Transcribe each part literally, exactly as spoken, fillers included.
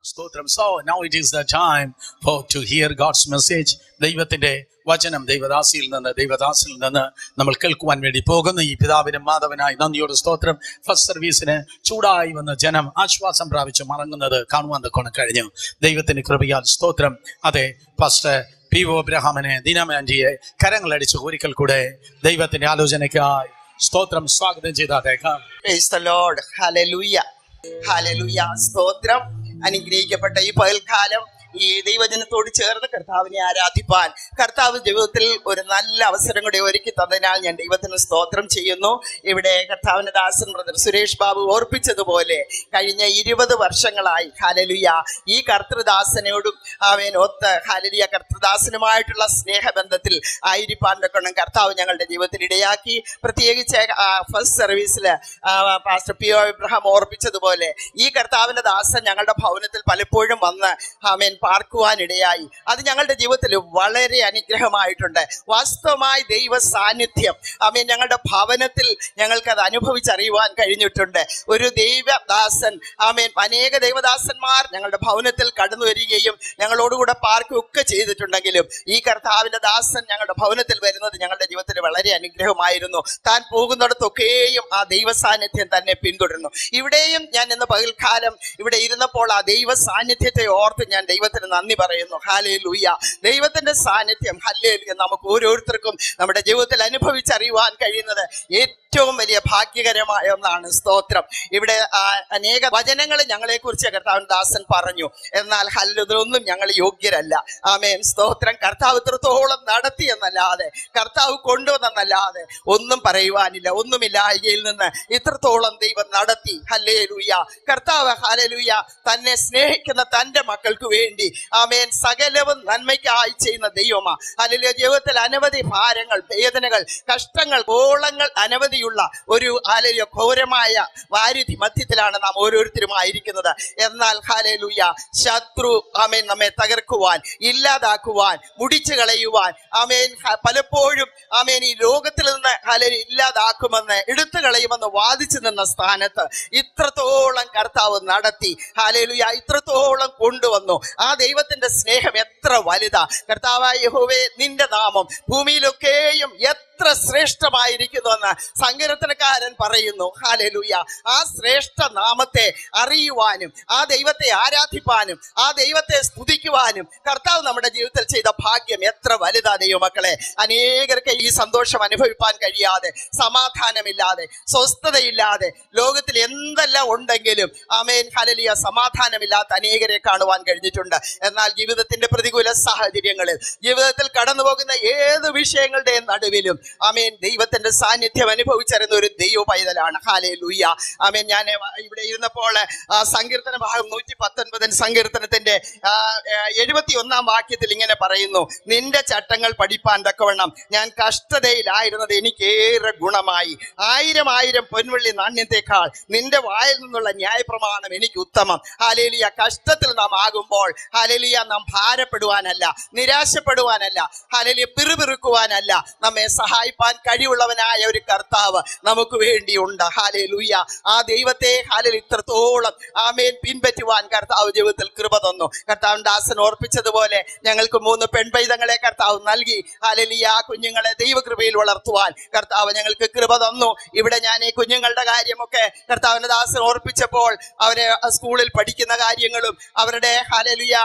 Stotram. So now it is the time for to hear God's message. ദൈവത്തിന്റെ വചനം ദൈവദാസിയിൽ നിന്ന് ദൈവദാസിൽ നിന്ന് നമ്മൾ കേൾക്കുവാൻ വേണ്ടി പോകുന്നു. ഈ പിതാവിനും മാധവനായി നന്ദിയോട് സ്തോത്രം. ഫസ്റ്റ് സർവീസിന് ചൂടായി വന്ന ജനം ആശ്വാസം പ്രാപിച്ച് മടങ്ങുന്നത് കാണുവാൻ തൊക്കെ കഴിഞ്ഞു. ദൈവത്തിന്റെ കൃപയാൽ സ്തോത്രം. അതെ, ഫസ്റ്റ് പി ഒ അബ്രഹാമിനെ ദീനമാൻജിയെ കരങ്ങളടിച്ച് ഒരിക്കൽ കൂടെ ദൈവത്തിന്റെ ആലോചനയ്ക്കായി സ്തോത്രം സ്വാഗതം ചെയ്താതേക്കാം. Praise the Lord. Hallelujah. Hallelujah. സ്തോത്രം. അനുഗ്രഹിക്കപ്പെട്ട ഈ പകൽക്കാലം ഈ ദൈവജനത്തോട് ചേർന്ന് കർത്താവിനെ ആരാധിപ്പാൻ കർത്താവ് ജീവിതത്തിൽ ഒരു നല്ല അവസരം കൂടി ഒരുക്കി തന്നതിനാൽ ഞാൻ ദൈവത്തിന് സ്തോത്രം ചെയ്യുന്നു. ഇവിടെ കർത്താവിന്റെ ദാസൻ ബ്രദർ സുരേഷ് ബാബു ഓർപ്പിച്ചതുപോലെ കഴിഞ്ഞ ഇരുപത് വർഷങ്ങളായി ഹല്ലേലൂയ ഈ കർത്തൃദാസനോടും അവൻ ഒത്ത് ഹല്ലേലൂയ കർത്തൃദാസനുമായിട്ടുള്ള സ്നേഹബന്ധത്തിൽ ആയിരിക്കാൻ കൊണ്ട് കർത്താവ് ഞങ്ങളുടെ ജീവിതത്തിൽ ഇടയാക്കി. പ്രത്യേകിച്ച് ഫസ്റ്റ് സർവീസില് പാസ്റ്റർ പി ഒ ഇബ്രഹാം ഓർപ്പിച്ചതുപോലെ ഈ കർത്താവിന്റെ ദാസൻ ഞങ്ങളുടെ ഭവനത്തിൽ പലപ്പോഴും വന്ന് ആമേൻ പാർക്കുവാനിടയായി. അത് ഞങ്ങളുടെ ജീവിതത്തിൽ വളരെ അനുഗ്രഹമായിട്ടുണ്ട്. വാസ്തവമായി ദൈവ സാന്നിധ്യം ആമേൻ ഞങ്ങളുടെ ഭവനത്തിൽ ഞങ്ങൾക്കത് അനുഭവിച്ചറിയുവാൻ കഴിഞ്ഞിട്ടുണ്ട്. ഒരു ദൈവദാസൻ ആമേൻ അനേക ദൈവദാസന്മാർ ഞങ്ങളുടെ ഭവനത്തിൽ കടന്നു വരികയും ഞങ്ങളോടുകൂടെ പാർക്കുകയൊക്കെ ചെയ്തിട്ടുണ്ടെങ്കിലും ഈ കർത്താവിന്റെ ദാസൻ ഞങ്ങളുടെ ഭവനത്തിൽ വരുന്നത് ഞങ്ങളുടെ ജീവിതത്തിൽ വളരെ അനുഗ്രഹമായിരുന്നു. താൻ പോകുന്നിടത്തൊക്കെയും ആ ദൈവ സാന്നിധ്യം തന്നെ പിന്തുടരുന്നു. ഇവിടെയും ഞാൻ ഇന്ന് പകൽക്കാലം ഇവിടെ ഇരുന്നപ്പോൾ ആ ദൈവ സാന്നിധ്യത്തെ ഓർത്ത് ഞാൻ ദൈവത്തിന് നന്ദി പറയുന്നു. ഹല്ലേലൂയ. ദൈവത്തിന്റെ സാന്നിധ്യം ഹല്ലേലൂയ നമുക്ക് ഓരോരുത്തർക്കും നമ്മുടെ ജീവിതത്തിൽ അനുഭവിച്ചറിയുവാൻ കഴിയുന്നത് ഏറ്റവും വലിയ ഭാഗ്യകരമായ ഒന്നാണ്. സ്തോത്രം. ഇവിടെ അനേക വചനങ്ങൾ ഞങ്ങളെ കുറിച്ച് കർത്താവിൻ ദാസൻ പറഞ്ഞു. എന്നാൽ ഹല്ലേലൂയൊന്നും ഞങ്ങൾ യോഗ്യരല്ല. ആമേൻ. സ്തോത്രം. കർത്താവ് ഇത്രത്തോളം നടത്തി എന്നല്ലാതെ കർത്താവ് കൊണ്ടുവന്നല്ലാതെ ഒന്നും പറയുവാനില്ല. ഒന്നുമില്ലായ്കയിൽ നിന്ന് ഇത്രത്തോളം ദൈവം നടത്തി. ഹല്ലേലൂയ. കർത്താവ് ഹല്ലേലൂയ തന്നെ സ്നേഹിക്കുന്ന തന്റെ മക്കൾക്ക് വേണ്ടി ആമേൻ സകലവും നന്മയ്ക്കായി ചെയ്യുന്ന ദൈവമാ. ഹല്ലേലൂയ. ജീവിതത്തിൽ അനവധി ഭാരങ്ങൾ, വേദനകൾ, കഷ്ടങ്ങൾ, ഓളങ്ങൾ അനവധിയുള്ള ഒരു ഹല്ലേലൂയ ഘോരമായ വാരിധി മധ്യത്തിലാണ് നാം ഓരോരുത്തരും ആയിരിക്കുന്നത്. എന്നാൽ ഹല്ലേലൂയ ശത്രു ആമേൻ നമ്മെ തകർക്കുവാൻ, ഇല്ലാതാക്കുവാൻ, മുടിച്ചു കളയുവാൻ ആമേൻ പലപ്പോഴും ആമേൻ ഈ ലോകത്തിൽ നിന്ന് ഹല്ലേലൂയ ഇല്ലാതാക്കുമെന്ന്, എടുത്തു കളയുമെന്ന് വാദിച്ചു നിന്ന സ്ഥാനത്ത് ഇത്രത്തോളം കർത്താവ് നടത്തി. ഹല്ലേലൂയ. ഇത്രത്തോളം കൊണ്ടുവന്നു. ആ ദൈവത്തിന്റെ സ്നേഹം എത്ര വലുതാ. കർത്താവായ യഹോവേ, നിന്റെ നാമം ഭൂമിയിലൊക്കെയും എത്ര ശ്രേഷ്ഠമായിരിക്കുന്നുവെന്ന് സങ്കീർത്തനക്കാരൻ പറയുന്നു. ഹല്ലേലൂയ. ആ ശ്രേഷ്ഠ നാമത്തെ അറിയുവാനും ആ ദൈവത്തെ ആരാധിപ്പാനും ആ ദൈവത്തെ സ്തുതിക്കുവാനും കർത്താവ് നമ്മുടെ ജീവിതത്തിൽ ചെയ്ത ഭാഗ്യം എത്ര വലുതാ ദൈവമക്കളെ. അനേകർക്ക് ഈ സന്തോഷം അനുഭവിപ്പാൻ കഴിയാതെ, സമാധാനമില്ലാതെ, സ്വസ്ഥതയില്ലാതെ, ലോകത്തിൽ എന്തെല്ലാം ഉണ്ടെങ്കിലും ആമേൻ ഹല്ലേലൂയ സമാധാനമില്ലാത്ത അനേകരെ കാണുവാൻ കഴിഞ്ഞിട്ടുണ്ട്. എന്നാൽ ജീവിതത്തിന്റെ പ്രതികൂല സാഹചര്യങ്ങളിൽ, ജീവിതത്തിൽ കടന്നു പോകുന്ന ഏത് വിഷയങ്ങളുടെയും നടുവിലും ആമേൻ ദൈവത്തിന്റെ സാന്നിധ്യം അനുഭവിച്ചറിയുന്ന ഒരു ദൈവ പൈതലാണ്. ഹല്ലേലൂയ. ആമേൻ. ഞാൻ ഇവിടെ ഇരുന്നപ്പോൾ സങ്കീർത്തന ഭാഗം നൂറ്റി പത്തൊൻപതിന് സങ്കീർത്തനത്തിന്റെ എഴുപത്തി ഒന്നാം വാക്യത്തിൽ ഇങ്ങനെ പറയുന്നു: നിന്റെ ചട്ടങ്ങൾ പഠിപ്പാൻ തക്കവണ്ണം ഞാൻ കഷ്ടതയിലായിരുന്നത് എനിക്കേറെ ഗുണമായി. ആയിരം ആയിരം പൊൻവെള്ളി നാണ്യത്തെക്കാൾ നിന്റെ വായിൽ നിന്നുള്ള ന്യായപ്രമാണം എനിക്ക് ഉത്തമം. ഹല്ലേലൂയ. കഷ്ടത്തിൽ നാം ആകുമ്പോൾ ഹല്ലേലൂയ നാം ഭാരപ്പെടുവാനല്ല, നിരാശപ്പെടുവാനല്ല, ഹല്ലേലൂയ പിറുപിറുക്കുവാനല്ല, നമ്മെ സഹായിപ്പാൻ കഴിവുള്ളവനായ ഒരു കർത്താവ് നമുക്ക് വേണ്ടിയുണ്ട്. ഹല്ലേലൂയ. ആ ദൈവത്തെ ഹല്ലേലൂയ ഇത്രത്തോളം ആമേൻ പിൻപറ്റുവാൻ കർത്താവ് ജീവിതത്തിൽ കൃപ തന്നു. കർത്താവ് ദാസൻ ഓർപ്പിച്ചതുപോലെ ഞങ്ങൾക്ക് മൂന്ന് പെൺപൈതങ്ങളെ കർത്താവ് നൽകി. ഹല്ലേലൂയ. ആ കുഞ്ഞുങ്ങളെ ദൈവകൃപയിൽ വളർത്തുവാൻ കർത്താവ് ഞങ്ങൾക്ക് കൃപ തന്നു. ഇവിടെ ഞാൻ ഈ കുഞ്ഞുങ്ങളുടെ കാര്യമൊക്കെ കർത്താവിന്റെ ദാസൻ ഓർപ്പിച്ചപ്പോൾ അവരെ സ്കൂളിൽ പഠിക്കുന്ന കാര്യങ്ങളും അവരുടെ ഹല്ലേലൂയ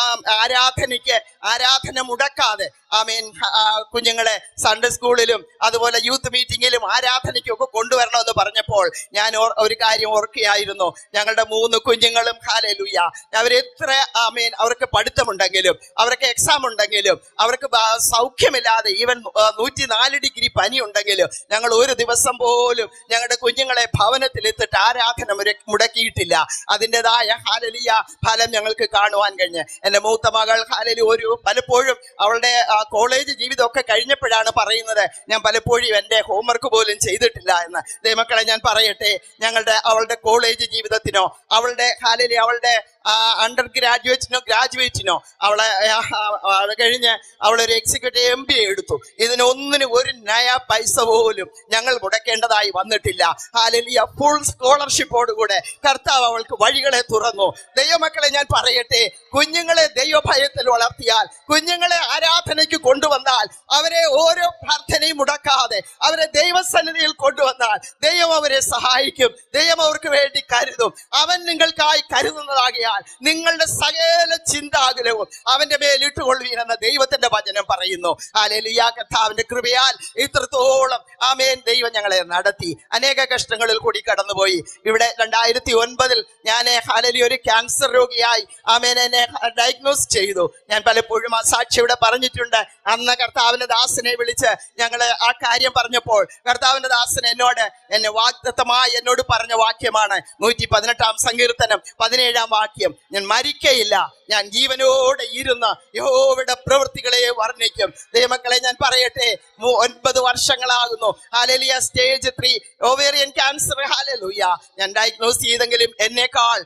ആരാധനയ്ക്ക് ആരാധന മുടക്കാതെ ആമേൻ കുഞ്ഞുങ്ങളെ സൺഡേ സ്കൂളിലും അതുപോലെ യൂത്ത് മീറ്റിങ്ങിലും ആരാധനയ്ക്കും ഒക്കെ കൊണ്ടുവരണമെന്ന് പറഞ്ഞപ്പോൾ ഞാൻ ഒരു കാര്യം ഓർക്കുകയായിരുന്നു. ഞങ്ങളുടെ മൂന്ന് കുഞ്ഞുങ്ങളും ഹല്ലേലൂയ അവരെത്ര ആമേൻ അവർക്ക് പഠിത്തമുണ്ടെങ്കിലും അവർക്ക് എക്സാം ഉണ്ടെങ്കിലും അവർക്ക് സൗഖ്യമില്ലാതെ ഈവൻ നൂറ്റി നാല് ഡിഗ്രി പനി ഉണ്ടെങ്കിലും ഞങ്ങൾ ഒരു ദിവസം പോലും ഞങ്ങളുടെ കുഞ്ഞുങ്ങളെ ഭവനത്തിലെത്തിട്ട് ആരാധന മുടക്കിയിട്ടില്ല. അതിൻ്റെതായ ഹല്ലേലൂയ ഫലം ഞങ്ങൾക്ക് കാണുവാൻ കഴിഞ്ഞ്. എൻ്റെ മൂത്ത മകൾ ഹല്ലേലൂയ ഒരു പലപ്പോഴും അവളുടെ കോളേജ് ജീവിതമൊക്കെ കഴിഞ്ഞപ്പോഴാണ് പറയുന്നത്, ഞാൻ പലപ്പോഴും എൻ്റെ ഹോംവർക്ക് പോലും ചെയ്തിട്ടില്ല എന്ന്. ദൈവമക്കളെ, ഞാൻ പറയട്ടെ, ഞങ്ങളുടെ അവളുടെ കോളേജ് ജീവിതത്തിനോ അവളുടെ ഹല്ലേലൂയ അവളുടെ അണ്ടർ ഗ്രാജുവേറ്റിനോ ഗ്രാജുവേറ്റിനോ അവളെ അത് കഴിഞ്ഞ് അവളൊരു എക്സിക്യൂട്ടീവ് എം ബി എ എടുത്തു. ഇതിനൊന്നിനും ഒരു നയ പൈസ പോലും ഞങ്ങൾ മുടക്കേണ്ടതായി വന്നിട്ടില്ല. ഹല്ലേലൂയ. ഫുൾ സ്കോളർഷിപ്പോടുകൂടെ കർത്താവ് അവൾക്ക് വഴികളെ തുറന്നു. ദൈവമക്കളെ ഞാൻ പറയട്ടെ, കുഞ്ഞുങ്ങളെ ദൈവഭയത്തിൽ വളർത്തിയാൽ, കുഞ്ഞുങ്ങളെ ആരാധനയ്ക്ക് കൊണ്ടുവന്നാൽ, അവരെ ഓരോ പ്രാർത്ഥനയും മുടക്കാതെ അവരെ ദൈവസന്നിധിയിൽ കൊണ്ടുവന്നാൽ ദൈവം അവരെ സഹായിക്കും. ദൈവം അവർക്ക് വേണ്ടി കരുതും. അവൻ നിങ്ങൾക്കായി കരുതുന്നതാകിയാൽ നിങ്ങളുടെ സകല ചിന്താകുലവും അവന്റെ മേൽ ഇട്ടുകൊള്ളുവീനെന്ന ദൈവത്തിന്റെ വചനം പറയുന്നു. ഹല്ലേലൂയ. കർത്താവിന്റെ കൃപയാൽ ഇത്രത്തോളം ആമേൻ ദൈവം ഞങ്ങളെ നടത്തി. അനേക കഷ്ടങ്ങളിൽ കൂടി കടന്നുപോയി. ഇവിടെ രണ്ടായിരത്തി ഒൻപതിൽ ഞാൻ ഹല്ലേലൂയ ഒരു ക്യാൻസർ രോഗിയായി ആമേൻ എന്നെ ഡയഗ്നോസ് ചെയ്തു. ഞാൻ പലപ്പോഴും ആ സാക്ഷി ഇവിടെ പറഞ്ഞിട്ടുണ്ട്. അന്ന് കർത്താവിന്റെ ദാസനെ വിളിച്ച് ഞങ്ങള് ആ കാര്യം പറഞ്ഞപ്പോൾ കർത്താവിന്റെ ദാസൻ എന്നോട് എന്നെ വാഗ്ദത്തമായി എന്നോട് പറഞ്ഞ വാക്യമാണ് നൂറ്റി പതിനെട്ടാം സങ്കീർത്തനം പതിനേഴാം വാക്യം. ഞാൻ മരിക്കയില്ല, ഞാൻ ജീവനോടെ ഇരുന്ന് യഹോവയുടെ പ്രവൃത്തികളെ വർണ്ണിക്കും. ദൈവമക്കളെ ഞാൻ പറയട്ടെ, ഒൻപത് വർഷങ്ങളാകുന്നു hallelujah stage three ovarian cancer. Hallelujah. ഞാൻ ഡയഗ്നോസ് ചെയ്തെങ്കിലും എന്നേക്കാൾ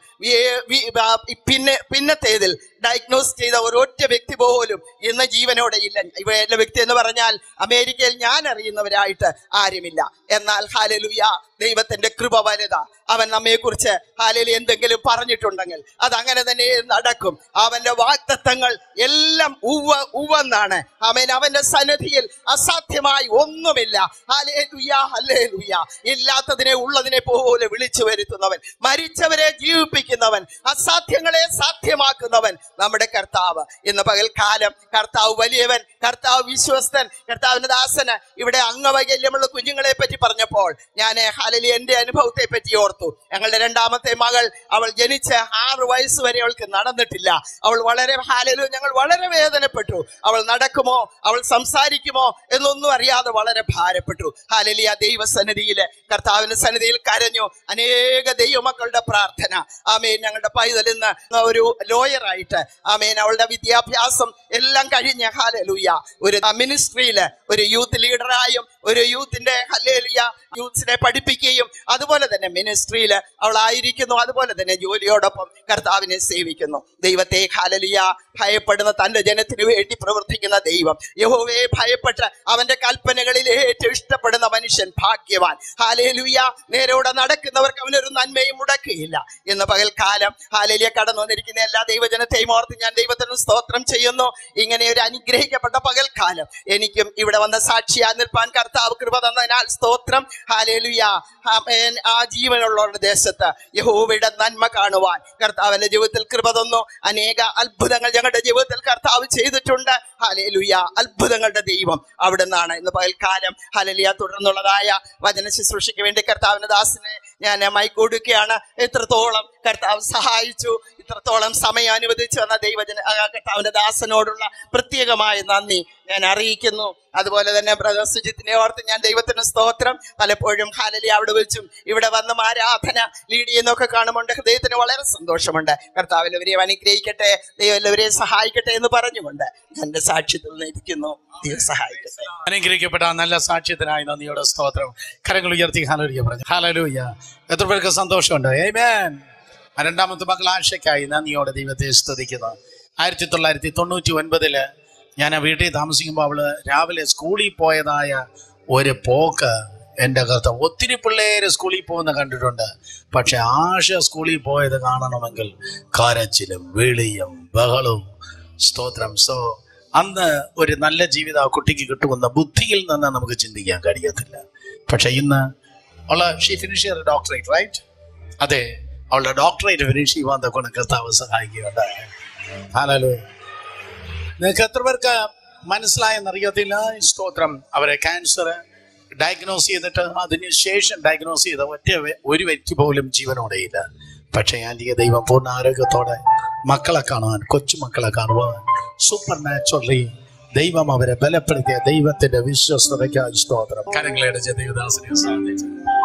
പിന്നെ പിന്നത്തേതിൽ ഡയഗ്നോസ് ചെയ്ത ഒരൊറ്റ വ്യക്തി പോലും ഇന്ന് ജീവനോടെ ഇല്ല. ഇവരുടെ വ്യക്തി എന്ന് പറഞ്ഞാൽ അമേരിക്കയിൽ ഞാൻ അറിയുന്നവരായിട്ട് ആരുമില്ല. എന്നാൽ ഹല്ലേലൂയ ദൈവത്തിന്റെ കൃപ വലുതാ. അവൻ നമ്മെ കുറിച്ച് ഹല്ലേലൂയ എന്തെങ്കിലും പറഞ്ഞിട്ടുണ്ടെങ്കിൽ അത് അങ്ങനെ തന്നെ നടക്കും. അവന്റെ വാഗ്ദത്തങ്ങൾ എല്ലാം ഉവ്വ ഉവ്വെന്നാണ്. അവൻ അവന്റെ സന്നിധിയിൽ അസാധ്യമായി ഒന്നുമില്ല. Hallelujah hallelujah. ഇല്ലാത്തതിനെ ഉള്ളതിനെ പോലെ വിളിച്ചു വരുത്തുന്നവൻ, മരിച്ചവരെ ജീവിപ്പിക്കുന്നവൻ, അസാധ്യങ്ങളെ സാധ്യമാക്കുന്നവൻ നമ്മുടെ കർത്താവ്. ഇന്ന് പകൽക്കാലം കർത്താവ് വലിയവൻ, കർത്താവ് വിശ്വസ്തൻ. കർത്താവിന്റെ ദാസന് ഇവിടെ അംഗവൈകല്യമുള്ള കുഞ്ഞുങ്ങളെ പറ്റി പറഞ്ഞപ്പോൾ ഞാൻ ഹല്ലേലൂയ എന്റെ അനുഭവത്തെ പറ്റി ഓർത്തു. ഞങ്ങളുടെ രണ്ടാമത്തെ മകൾ, അവൾ ജനിച്ച് ആറ് വയസ്സ് വരെ അവൾക്ക് നടന്നിട്ടില്ല. അവൾ വളരെ ഹല്ലേലൂയ ഞങ്ങൾ വളരെ വേദനപ്പെട്ടു. അവൾ നടക്കുമോ, അവൾ സംസാരിക്കുമോ എന്നൊന്നും അറിയാതെ വളരെ ഭാരപ്പെട്ടു. ഹല്ലേലൂയ ദൈവസന്നിധിയില് കർത്താവിന്റെ സന്നിധിയിൽ കരഞ്ഞു. അനേക ദൈവമക്കളുടെ പ്രാർത്ഥന. ആമേൻ. ഞങ്ങളുടെ പൈതൽ ഇന്ന് ഒരു ലോയറായിട്ട് ആമേൻ അവളുടെ വിദ്യാഭ്യാസം എല്ലാം കഴിഞ്ഞ് ഹല്ലേലൂയ ഒരു മിനിസ്ട്രിയില് ഒരു യൂത്ത് ലീഡറായും ഒരു യൂത്തിന്റെ ഹല്ലേലൂയ യൂത്ത്സിനെ പഠിപ്പിക്കുകയും അതുപോലെ തന്നെ മിനിസ്ട്രിയിൽ അവളായിരിക്കുന്നു. അതുപോലെ തന്നെ ജോലിയോടൊപ്പം കർത്താവിനെ സേവിക്കുന്നു. ദൈവത്തെ ഹല്ലേലൂയ ഭയപ്പെടുന്ന തന്റെ ജനത്തിന് വേണ്ടി പ്രവർത്തിക്കുന്ന ദൈവം, യഹോവയെ ഭയപ്പെട്ട് അവന്റെ കൽപ്പനകളിൽ ഏറ്റവും ഇഷ്ടപ്പെടുന്ന മനുഷ്യൻ ഭാഗ്യവാൻ. ഹല്ലേലൂയ. നേരോടെ നടക്കുന്നവർക്ക് അവനൊരു നന്മയും മുടക്കുകയില്ല. ഇന്ന് പകൽക്കാലം ഹല്ലേലൂയ കടന്നു വന്നിരിക്കുന്ന എല്ലാ ദൈവജനത്തെയും ഓർത്ത് ഞാൻ ദൈവത്തിന് സ്തോത്രം ചെയ്യുന്നു. ഇങ്ങനെ ഒരു അനുഗ്രഹിക്കപ്പെട്ട പകൽക്കാലം എനിക്കും ഇവിടെ വന്ന സാക്ഷിയായി നിൽപ്പാൻ കർത്താവ് കൃപ തന്നതിനാൽ സ്തോത്രം. ഹല്ലേലൂയ. ആമേൻ. ആ ജീവനുള്ളവരുടെ ദേശത്ത് യഹോവയുടെ നന്മ കാണുവാൻ കർത്താവിന്റെ ജീവിതത്തിൽ കൃപ തന്നു. അനേക അത്ഭുതങ്ങൾ ഞങ്ങളുടെ ജീവിതത്തിൽ കർത്താവ് ചെയ്തിട്ടുണ്ട്. ഹല്ലേലൂയ. അത്ഭുതങ്ങളുടെ ദൈവം അവിടെ നിന്നാണ്. ഇന്ന് പകൽക്കാലം ഹല്ലേലൂയ തുടർന്നുള്ളതായ വചന ശുശ്രൂഷയ്ക്ക് വേണ്ടി കർത്താവിന്റെ ദാസനെ ഞാൻ മൈക്ക് കൊടുക്കുകയാണ്. എത്രത്തോളം കർത്താവ് സഹായിച്ചു, ഇത്രത്തോളം സമയം അനുവദിച്ചു എന്ന ദൈവജന കർത്താവിന്റെ ദാസനോടുള്ള പ്രത്യേകമായ നന്ദി ഞാൻ അറിയിക്കുന്നു. അതുപോലെ തന്നെ ബ്രദർ സുജിത്തിനെ ഓർത്ത് ഞാൻ ദൈവത്തിന് സ്തോത്രം. പലപ്പോഴും ഹല്ലേലൂയ അവിടെ വെച്ചും ഇവിടെ വന്നും ആരാധന ലീഡ് ചെയ്യുന്നൊക്കെ കാണുമ്പോൾ ഹൃദയത്തിന് വളരെ സന്തോഷമുണ്ട്. കർത്താവ് എല്ലാവരെയും അനുഗ്രഹിക്കട്ടെ, ദൈവം എല്ലാവരെയും സഹായിക്കട്ടെ എന്ന് പറഞ്ഞുകൊണ്ട് എന്റെ സാക്ഷ്യത്തിൽ നിന്നിരിക്കുന്നു. ദൈവം സഹായിക്കട്ടെ. അനുഗ്രഹിക്കപ്പെട്ട നല്ല സാക്ഷ്യത്തിനായി നന്ദിയോടെ സ്തോത്രം. കരങ്ങൾ ഉയർത്തി ഹല്ലേലൂയ പറഞ്ഞു. ഹല്ലേലൂയ. എത്ര പേർക്ക് സന്തോഷമുണ്ട്? ആമേൻ. രണ്ടാമത്തെ മകൾ ആശയ്ക്കായി നന്ദിയോടെ ദൈവത്തെ സ്തുതിക്കുന്നു. ആയിരത്തി തൊള്ളായിരത്തി തൊണ്ണൂറ്റി ഒൻപതില് ഞാൻ ആ വീട്ടിൽ താമസിക്കുമ്പോൾ അവള് രാവിലെ സ്കൂളിൽ പോയതായ ഒരു പോക്ക് എൻ്റെ കർത്താവ്. ഒത്തിരി പിള്ളേര് സ്കൂളിൽ പോകുന്ന കണ്ടിട്ടുണ്ട്. പക്ഷെ ആശ സ്കൂളിൽ പോയത് കാണണമെങ്കിൽ കരച്ചിലും വിളിയും ബഹളവും. സ്തോത്രം. സോ അന്ന് ഒരു നല്ല ജീവിതം ആ കുട്ടിക്ക് കിട്ടുമെന്ന ബുദ്ധിയിൽ നിന്ന് നമുക്ക് ചിന്തിക്കാൻ കഴിയത്തില്ല. പക്ഷെ ഇന്ന് അവള് she finish your doctorate right. അതെ, അവളുടെ ഡോക്ടറേറ്റ് ഫിനിഷ് ചെയ്യുവാൻ കൊണ്ട് കർത്താവ് സഹായിക്കുകയുണ്ടായി. ഹല്ലേലൂയ. നിങ്ങൾക്ക് എത്ര പേർക്ക് മനസ്സിലായെന്നറിയത്തില്ല. സ്തോത്രം. അവരെ ക്യാൻസർ ഡയഗ്നോസ് ചെയ്തിട്ട് അതിന് ശേഷം ഡയഗ്നോസ് ചെയ്ത ഒറ്റ ഒരു വ്യക്തി പോലും ജീവനോടെയില്ല. പക്ഷേ ആന്റിയ ദൈവം പൂർണ്ണ ആരോഗ്യത്തോടെ മക്കളെ കാണുവാൻ, കൊച്ചുമക്കളെ കാണുവാൻ സൂപ്പർ നാച്ചുറലി ദൈവം അവരെ ബലപ്പെടുത്തിയ ദൈവത്തിന്റെ വിശ്വസ്തതയ്ക്കായി സ്തോത്രം. കരങ്ങളെ ദൈവദാസനെ സാധിച്ചു.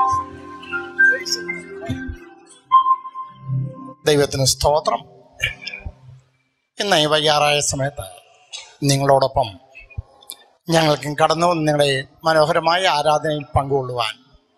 ദൈവത്തിന് സ്തോത്രം. ഇന്ന് ഈ വയ്യാറായ സമയത്ത് നിങ്ങളോടൊപ്പം ഞങ്ങൾക്കും കടന്നു നിങ്ങളെ മനോഹരമായ ആരാധനയിൽ പങ്കുകൊള്ളുവാൻ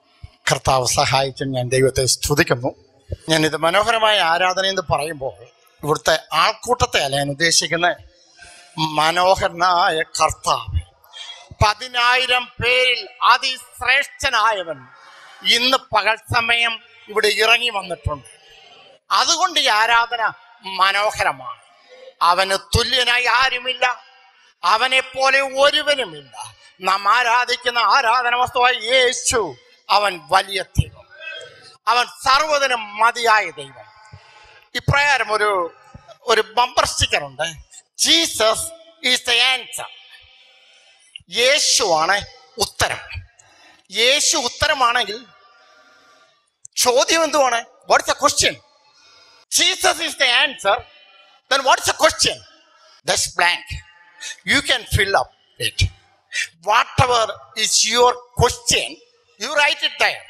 കർത്താവ് സഹായിച്ചും ഞാൻ ദൈവത്തെ സ്തുതിക്കുന്നു. ഞാനിത് മനോഹരമായ ആരാധന എന്ന് പറയുമ്പോൾ ഇവിടുത്തെ ആൾക്കൂട്ടത്തെ അല്ല ഞാൻ ഉദ്ദേശിക്കുന്നത്, മനോഹരനായ കർത്താവ്, പതിനായിരം പേരിൽ അതിശ്രേഷ്ഠനായവൻ ഇന്ന് പകൽ സമയം ഇവിടെ ഇറങ്ങി വന്നിട്ടുണ്ട്. അതുകൊണ്ട് ഈ ആരാധന മനോഹരമാണ്. അവന് തുല്യനായി ആരുമില്ല, അവനെ പോലെ ഒരുവനുമില്ല. നാം ആരാധിക്കുന്ന ആരാധന വസ്തുവായ യേശു, അവൻ വലിയ ദൈവം, അവൻ സർവ്വതിനും മതിയായ ദൈവം. ഇപ്രകാരം ഒരു ഒരു ബമ്പർ സ്റ്റിക്കർ ഉണ്ട്, ജീസസ് ഈസ് ദ ആൻസർ. യേശുവാണ് ഉത്തരം. യേശു ഉത്തരമാണെങ്കിൽ ചോദ്യം എന്തുവാണ്? What's the question? Jesus is the answer, then what's the question? That's blank. You can fill up it. Whatever is your question, you write it there.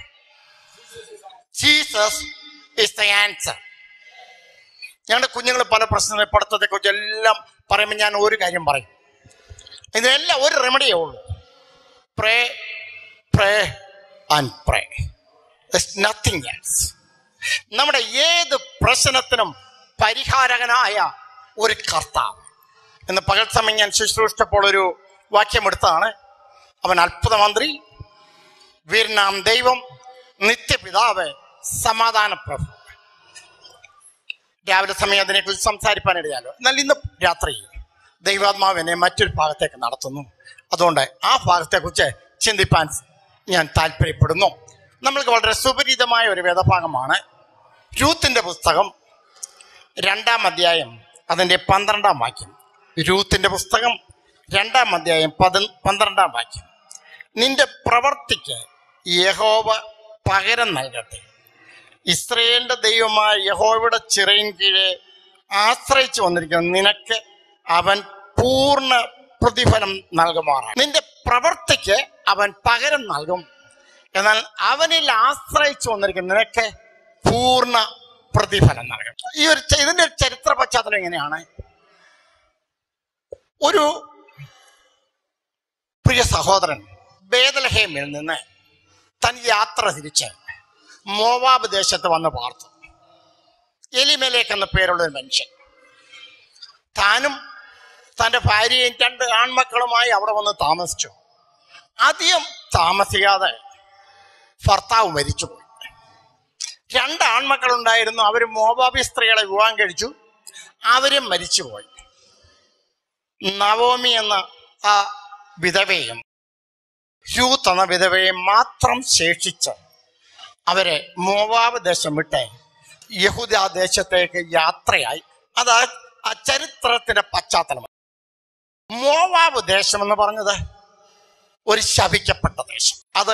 Jesus is the answer. ഞങ്ങളുടെ കുഞ്ഞുങ്ങൾ പല പ്രശ്നങ്ങൾ, പഠിത്തത്തെ കുറിച്ച് എല്ലാം പറയുമ്പോൾ ഞാൻ ഒരു കാര്യം പറയും, ഇതിനെല്ലാം ഒരു റെമഡിയേ ഉള്ളൂ: pray pray and pray. There's nothing else. നമ്മുടെ ഏത് പ്രശ്നത്തിനും പരിഹാരകനായ ഒരു കർത്താവ്. ഇന്ന് പകൽ സമയം ഞാൻ ശുശ്രൂഷിച്ചപ്പോൾ ഒരു വാക്യം എടുത്താണ്: അവൻ അത്ഭുത മന്ത്രി, വീരനാം ദൈവം, നിത്യപിതാവ്, സമാധാന പ്രഭു. രാവിലെ സമയം അതിനെക്കുറിച്ച് സംസാരിക്കാനിടയാലോ. എന്നാൽ ഇന്ന് രാത്രി ദൈവാത്മാവ് എന്നെ മറ്റൊരു ഭാഗത്തേക്ക് നടത്തുന്നു. അതുകൊണ്ട് ആ ഭാഗത്തെക്കുറിച്ച് ചിന്തിപ്പാൻ ഞാൻ താല്പര്യപ്പെടുന്നു. നമ്മൾക്ക് വളരെ സുപരിചിതമായ ഒരു വേദഭാഗമാണ് രൂത്തിന്റെ പുസ്തകം, രണ്ടാം അധ്യായം, അതിൻ്റെ പന്ത്രണ്ടാം വാക്യം. രൂത്തിന്റെ പുസ്തകം രണ്ടാം അധ്യായം പത പന്ത്രണ്ടാം വാക്യം. നിന്റെ പ്രവർത്തിക്ക് യഹോവ പകരം നൽകട്ടെ. ഇസ്രായേലിന്റെ ദൈവമായ യഹോവയുടെ ചിറയിൻ കീഴെ ആശ്രയിച്ചു വന്നിരിക്കുന്ന നിനക്ക് അവൻ പൂർണ്ണ പ്രതിഫലം നൽകുമാറാണ്. നിന്റെ പ്രവർത്തിക്ക് അവൻ പകരം നൽകും, എന്നാൽ അവനിൽ ആശ്രയിച്ചു വന്നിരിക്കുന്ന നിനക്ക് പൂർണ്ണ പ്രതിഫലം നൽകും. ഈ ഒരു ഇതിന്റെ ഒരു ചരിത്ര പശ്ചാത്തലം എങ്ങനെയാണ്? ഒരു പ്രിയ സഹോദരൻ ബേത്ലഹേമിൽ നിന്ന് തൻ യാത്ര തിരിച്ച് മോവാബ് ദേശത്ത് വന്ന് പാർത്തു. എലിമേലേക്ക് എന്ന പേരുള്ള ഒരു മനുഷ്യൻ, താനും തൻ്റെ ഭാര്യയും രണ്ട് ആൺമക്കളുമായി അവിടെ വന്ന് താമസിച്ചു. അധികം താമസിക്കാതെ ഭർത്താവ് മരിച്ചുപോയി. രണ്ട് ആൺമക്കളുണ്ടായിരുന്നു, അവർ മോവാബി സ്ത്രീകളെ വിവാഹം കഴിച്ചു, അവരും മരിച്ചുപോയി. നവോമി എന്ന ആ വിധവയും രൂത്ത് എന്ന വിധവയും മാത്രം ശേഷിച്ച് അവരെ മോവാബ് ദേശം വിട്ട് യഹൂദ ദേശത്തേക്ക് യാത്രയായി. അത് ആ ചരിത്രത്തിന്റെ പശ്ചാത്തലമാണ്. മോവാബ് ദേശം എന്ന് പറഞ്ഞത് ഒരു ശപിക്കപ്പെട്ട ദേശം. അത്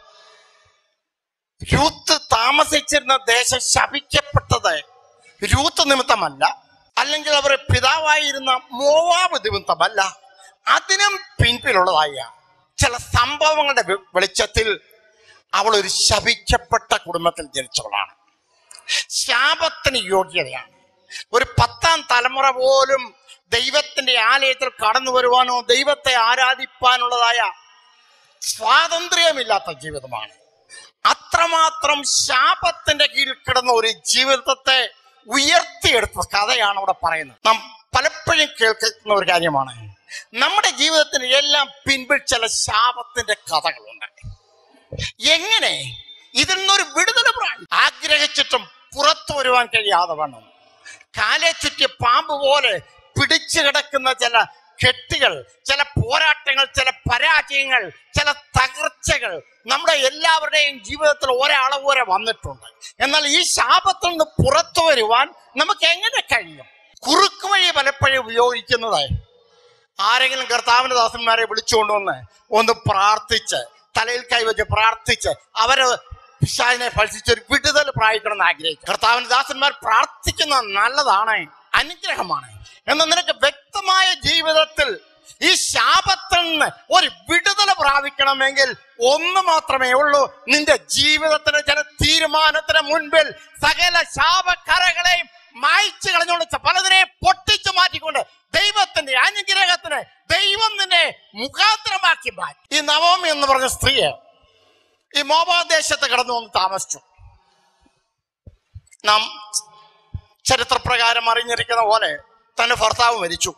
രൂത്ത് താമസിച്ചിരുന്ന ദേശം ശപിക്കപ്പെട്ടത് രൂത്ത് നിമിത്തമല്ല, അല്ലെങ്കിൽ അവരുടെ പിതാവായിരുന്ന മോവാബ് നിമിത്തമല്ല, അതിനും പിൻപിലുള്ളതായ ചില സംഭവങ്ങളുടെ വെളിച്ചത്തിൽ അവൾ ഒരു ശപിക്കപ്പെട്ട കുടുംബത്തിൽ ജനിച്ചവളാണ്. ശാപത്തിന് യോഗ്യതയാണ്. ഒരു പത്താം തലമുറ പോലും ദൈവത്തിന്റെ ആലയത്തിൽ കടന്നു വരുവാനോ ദൈവത്തെ ആരാധിപ്പാനുള്ളതായ സ്വാതന്ത്ര്യമില്ലാത്ത ജീവിതമാണ്. അത്രമാത്രം ശാപത്തിന്റെ കീഴിൽ കിടന്ന ഒരു ജീവിതത്തെ ഉയർത്തിയെടുത്ത കഥയാണ് അവിടെ പറയുന്നത്. നാം പലപ്പോഴും കേൾക്കുന്ന ഒരു കാര്യമാണ്, നമ്മുടെ ജീവിതത്തിന് എല്ലാം പിൻപിൽ ചില ശാപത്തിന്റെ കഥകളുണ്ട്. എങ്ങനെ ഇതിൽ നിന്നൊരു വിടുതൽ ആഗ്രഹിച്ചിട്ടും പുറത്തു വരുവാൻ കഴിയാതെ വണ്ണം കാലെ ചുറ്റിയ പാമ്പ് പോലെ പിടിച്ചു കിടക്കുന്ന ചില കെട്ടുകൾ, ചില പോരാട്ടങ്ങൾ, ചില പരാജയങ്ങൾ, ചില തകർച്ചകൾ നമ്മുടെ എല്ലാവരുടെയും ജീവിതത്തിൽ ഒരളവ് വരെ വന്നിട്ടുണ്ട്. എന്നാൽ ഈ ശാപത്തിൽ നിന്ന് പുറത്തു വരുവാൻ നമുക്ക് എങ്ങനെ കഴിയും? കുറുക്ക് വഴി പലപ്പോഴും ഉപയോഗിക്കുന്നത്, ആരെങ്കിലും കർത്താവിന്റെ ദാസന്മാരെ വിളിച്ചുകൊണ്ടുവന്ന് ഒന്ന് പ്രാർത്ഥിച്ച് തലയിൽ കൈവച്ച് പ്രാർത്ഥിച്ച് അവര് പിശാചിനെ ഫലിച്ചൊരു വിടുതൽ പ്രാപിക്കണമെന്ന് ആഗ്രഹിക്കും. കർത്താവിന്റെ ദാസന്മാർ പ്രാർത്ഥിക്കുന്നത് നല്ലതാണ്, അനുഗ്രഹമാണ്. എന്നാൽ നിനക്ക് വ്യക്തമായ ജീവിതത്തിൽ ഈ ശാപത്തിൽ നിന്ന് ഒരു വിടുതൽ പ്രാപിക്കണമെങ്കിൽ ഒന്ന് മാത്രമേ ഉള്ളൂ: നിന്റെ ജീവിതത്തിന്റെ ചില തീരുമാനത്തിന് മുൻപിൽ സകല ശാപക്കറകളെയും മായ്ച്ചു കളഞ്ഞുകൊണ്ട് പലതിനെ പൊട്ടിച്ചു മാറ്റിക്കൊണ്ട് ദൈവത്തിന്റെ അനുഗ്രഹത്തിന് ദൈവം നിന്നെ മുഖാന്തരമാക്കി മാറ്റി. ഈ നവോമി എന്ന് പറഞ്ഞ സ്ത്രീയെ ഈ മോവാബ് ദേശത്ത് കടന്നു വന്ന് താമസിച്ചു. നാം ചരിത്രപ്രകാരം അറിഞ്ഞിരിക്കുന്ന പോലെ തന്റെ ഭർത്താവ് മരിച്ചു.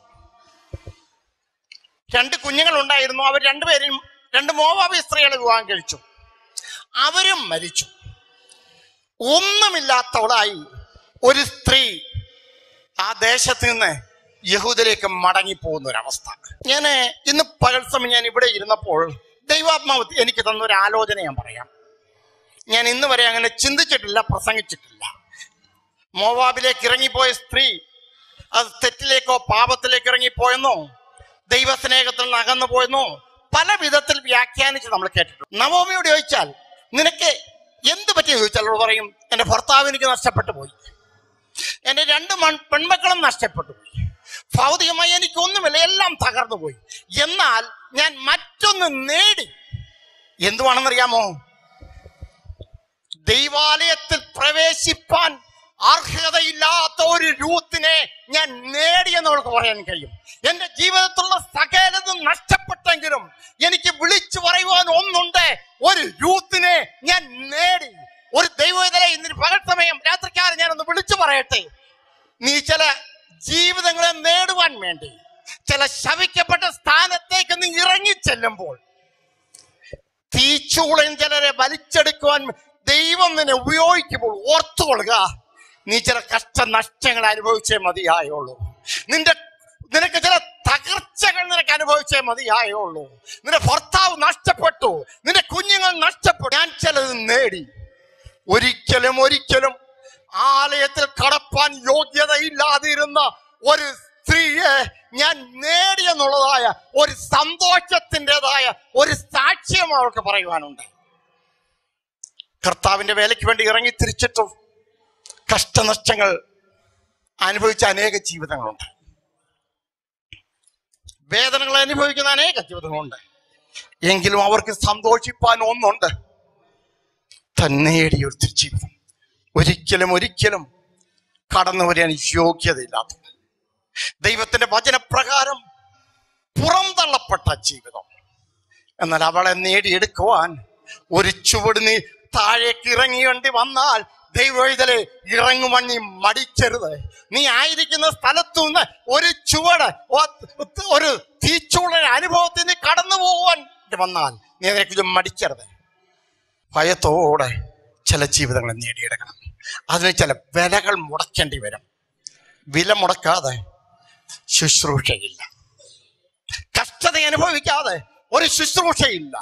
രണ്ട് കുഞ്ഞുങ്ങൾ ഉണ്ടായിരുന്നു. അവർ രണ്ടുപേരും രണ്ട് മോവാബി സ്ത്രീകളെ വിവാഹം കഴിച്ചു. അവരും മരിച്ചു. ഒന്നുമില്ലാത്തവളായി ഒരു സ്ത്രീ ആ ദേശത്ത് നിന്ന് യഹൂദയിലേക്ക് മടങ്ങിപ്പോകുന്ന ഒരവസ്ഥ. ഞാൻ ഇന്ന് പകൽ സമയം ഞാൻ ഇവിടെ ഇരുന്നപ്പോൾ ദൈവാത്മാവ് എനിക്ക് തന്ന ഒരു ആലോചന ഞാൻ പറയാം. ഞാൻ ഇന്ന് വരെ അങ്ങനെ ചിന്തിച്ചിട്ടില്ല, പ്രസംഗിച്ചിട്ടില്ല. മോവാബിലേക്ക് ഇറങ്ങിപ്പോയ സ്ത്രീ അത് തെറ്റിലേക്കോ പാപത്തിലേക്ക് ഇറങ്ങിപ്പോയെന്നോ ദൈവസ്നേഹത്തിൽ നിന്ന് അകന്നു പോയെന്നോ പല വിധത്തിൽ വ്യാഖ്യാനിച്ച് നമ്മൾ കേട്ടിട്ടുണ്ട്. നവോമിയോട് ചോദിച്ചാൽ നിനക്ക് എന്ത് പറ്റിയെന്ന് ചോദിച്ചാൽ അവൾ പറയും, എൻ്റെ ഭർത്താവ് എനിക്ക് നഷ്ടപ്പെട്ടു പോയി, എൻ്റെ രണ്ട് മൺ പെൺമക്കളും നഷ്ടപ്പെട്ടു പോയി, ഭൗതികമായി എനിക്കൊന്നുമില്ല, എല്ലാം തകർന്നു പോയി. എന്നാൽ ഞാൻ മറ്റൊന്ന് നേടി. എന്തുവാണെന്നറിയാമോ? ദൈവാലയത്തിൽ പ്രവേശിപ്പാൻ അർഹതയില്ലാത്ത ഒരു രൂത്തിനെ ഞാൻ നേടിയെന്ന് അവൾക്ക് പറയാൻ കഴിയും. എന്റെ ജീവിതത്തിലുള്ള സകലതും നഷ്ടപ്പെട്ടെങ്കിലും എനിക്ക് വിളിച്ചു പറയുവാൻ ഒന്നുണ്ട്, ഒരു രൂത്തിനെ ഞാൻ നേടി. ഒരു ദൈവവേദന ഇന്ന് പകൽ സമയം രാത്രിക്കാരൻ ഞാനൊന്ന് വിളിച്ചു പറയട്ടെ. നീ ചില ജീവിതങ്ങളെ നേടുവാൻ വേണ്ടി ചില ശവിക്കപ്പെട്ട സ്ഥാനത്തേക്ക് നീ ഇറങ്ങി ചെല്ലുമ്പോൾ തീച്ചൂളൻ ചിലരെ വലിച്ചെടുക്കുവാൻ ദൈവം നിന്നെ ഉപയോഗിക്കുമ്പോൾ ഓർത്തുകൊള്ളുക, നീ ചില കഷ്ടനഷ്ടങ്ങൾ അനുഭവിച്ചേ മതിയായുള്ളൂ. നിന്റെ നിനക്ക് ചില തകർച്ചകൾ നിനക്ക് അനുഭവിച്ചേ മതിയായുള്ളൂ. നിന്റെ ഭർത്താവ് നഷ്ടപ്പെട്ടു, നിന്റെ കുഞ്ഞുങ്ങൾ നഷ്ടപ്പെട്ടു, ഞാൻ ചിലത് നേടി. ഒരിക്കലും ഒരിക്കലും ആലയത്തിൽ കടപ്പാൻ യോഗ്യതയില്ലാതിരുന്ന ഒരു സ്ത്രീയെ ഞാൻ നേടിയെന്നുള്ളതായ ഒരു സന്തോഷത്തിൻ്റെതായ ഒരു സാക്ഷ്യം അവൾക്ക് പറയുവാനുണ്ട്. കർത്താവിന്റെ വേലയ്ക്ക് വേണ്ടി ഇറങ്ങി തിരിച്ചിട്ടും കഷ്ടനഷ്ടങ്ങൾ അനുഭവിച്ച അനേക ജീവിതങ്ങളുണ്ട്. വേദനകൾ അനുഭവിക്കുന്ന അനേക ജീവിതങ്ങളുണ്ട്. എങ്കിലും അവർക്ക് സന്തോഷിപ്പാൻ ഒന്നുണ്ട്, തന്നേടിയ ഒരു ജീവിതം. ഒരിക്കലും ഒരിക്കലും കടന്നു വരാൻ യോഗ്യതയില്ലാത്ത, ദൈവത്തിന്റെ വചനപ്രകാരം പുറംതള്ളപ്പെട്ട ജീവിതം. എന്നാൽ അവളെ നേടിയെടുക്കുവാൻ ഒരു ചുവട് നീ താഴേക്ക് ഇറങ്ങിയേണ്ടി വന്നാൽ ദൈവവേദന ഇറങ്ങുവാൻ നീ മടിക്കരുത്. നീ ആയിരിക്കുന്ന സ്ഥലത്തു നിന്ന് ഒരു ചുവട്, ഒരു തീച്ചൂളൻ അനുഭവത്തിൽ നീ കടന്നു പോകുവാൻ വന്നാൽ നീ അതിനെക്കുറിച്ച് മടിക്കരുത്. ഭയത്തോടെ ചില ജീവിതങ്ങളെ നേടിയെടുക്കണം. അതിന് ചില വിലകൾ മുടക്കേണ്ടി വരും. വില മുടക്കാതെ ശുശ്രൂഷയില്ല. കഷ്ടത അനുഭവിക്കാതെ ഒരു ശുശ്രൂഷയില്ല.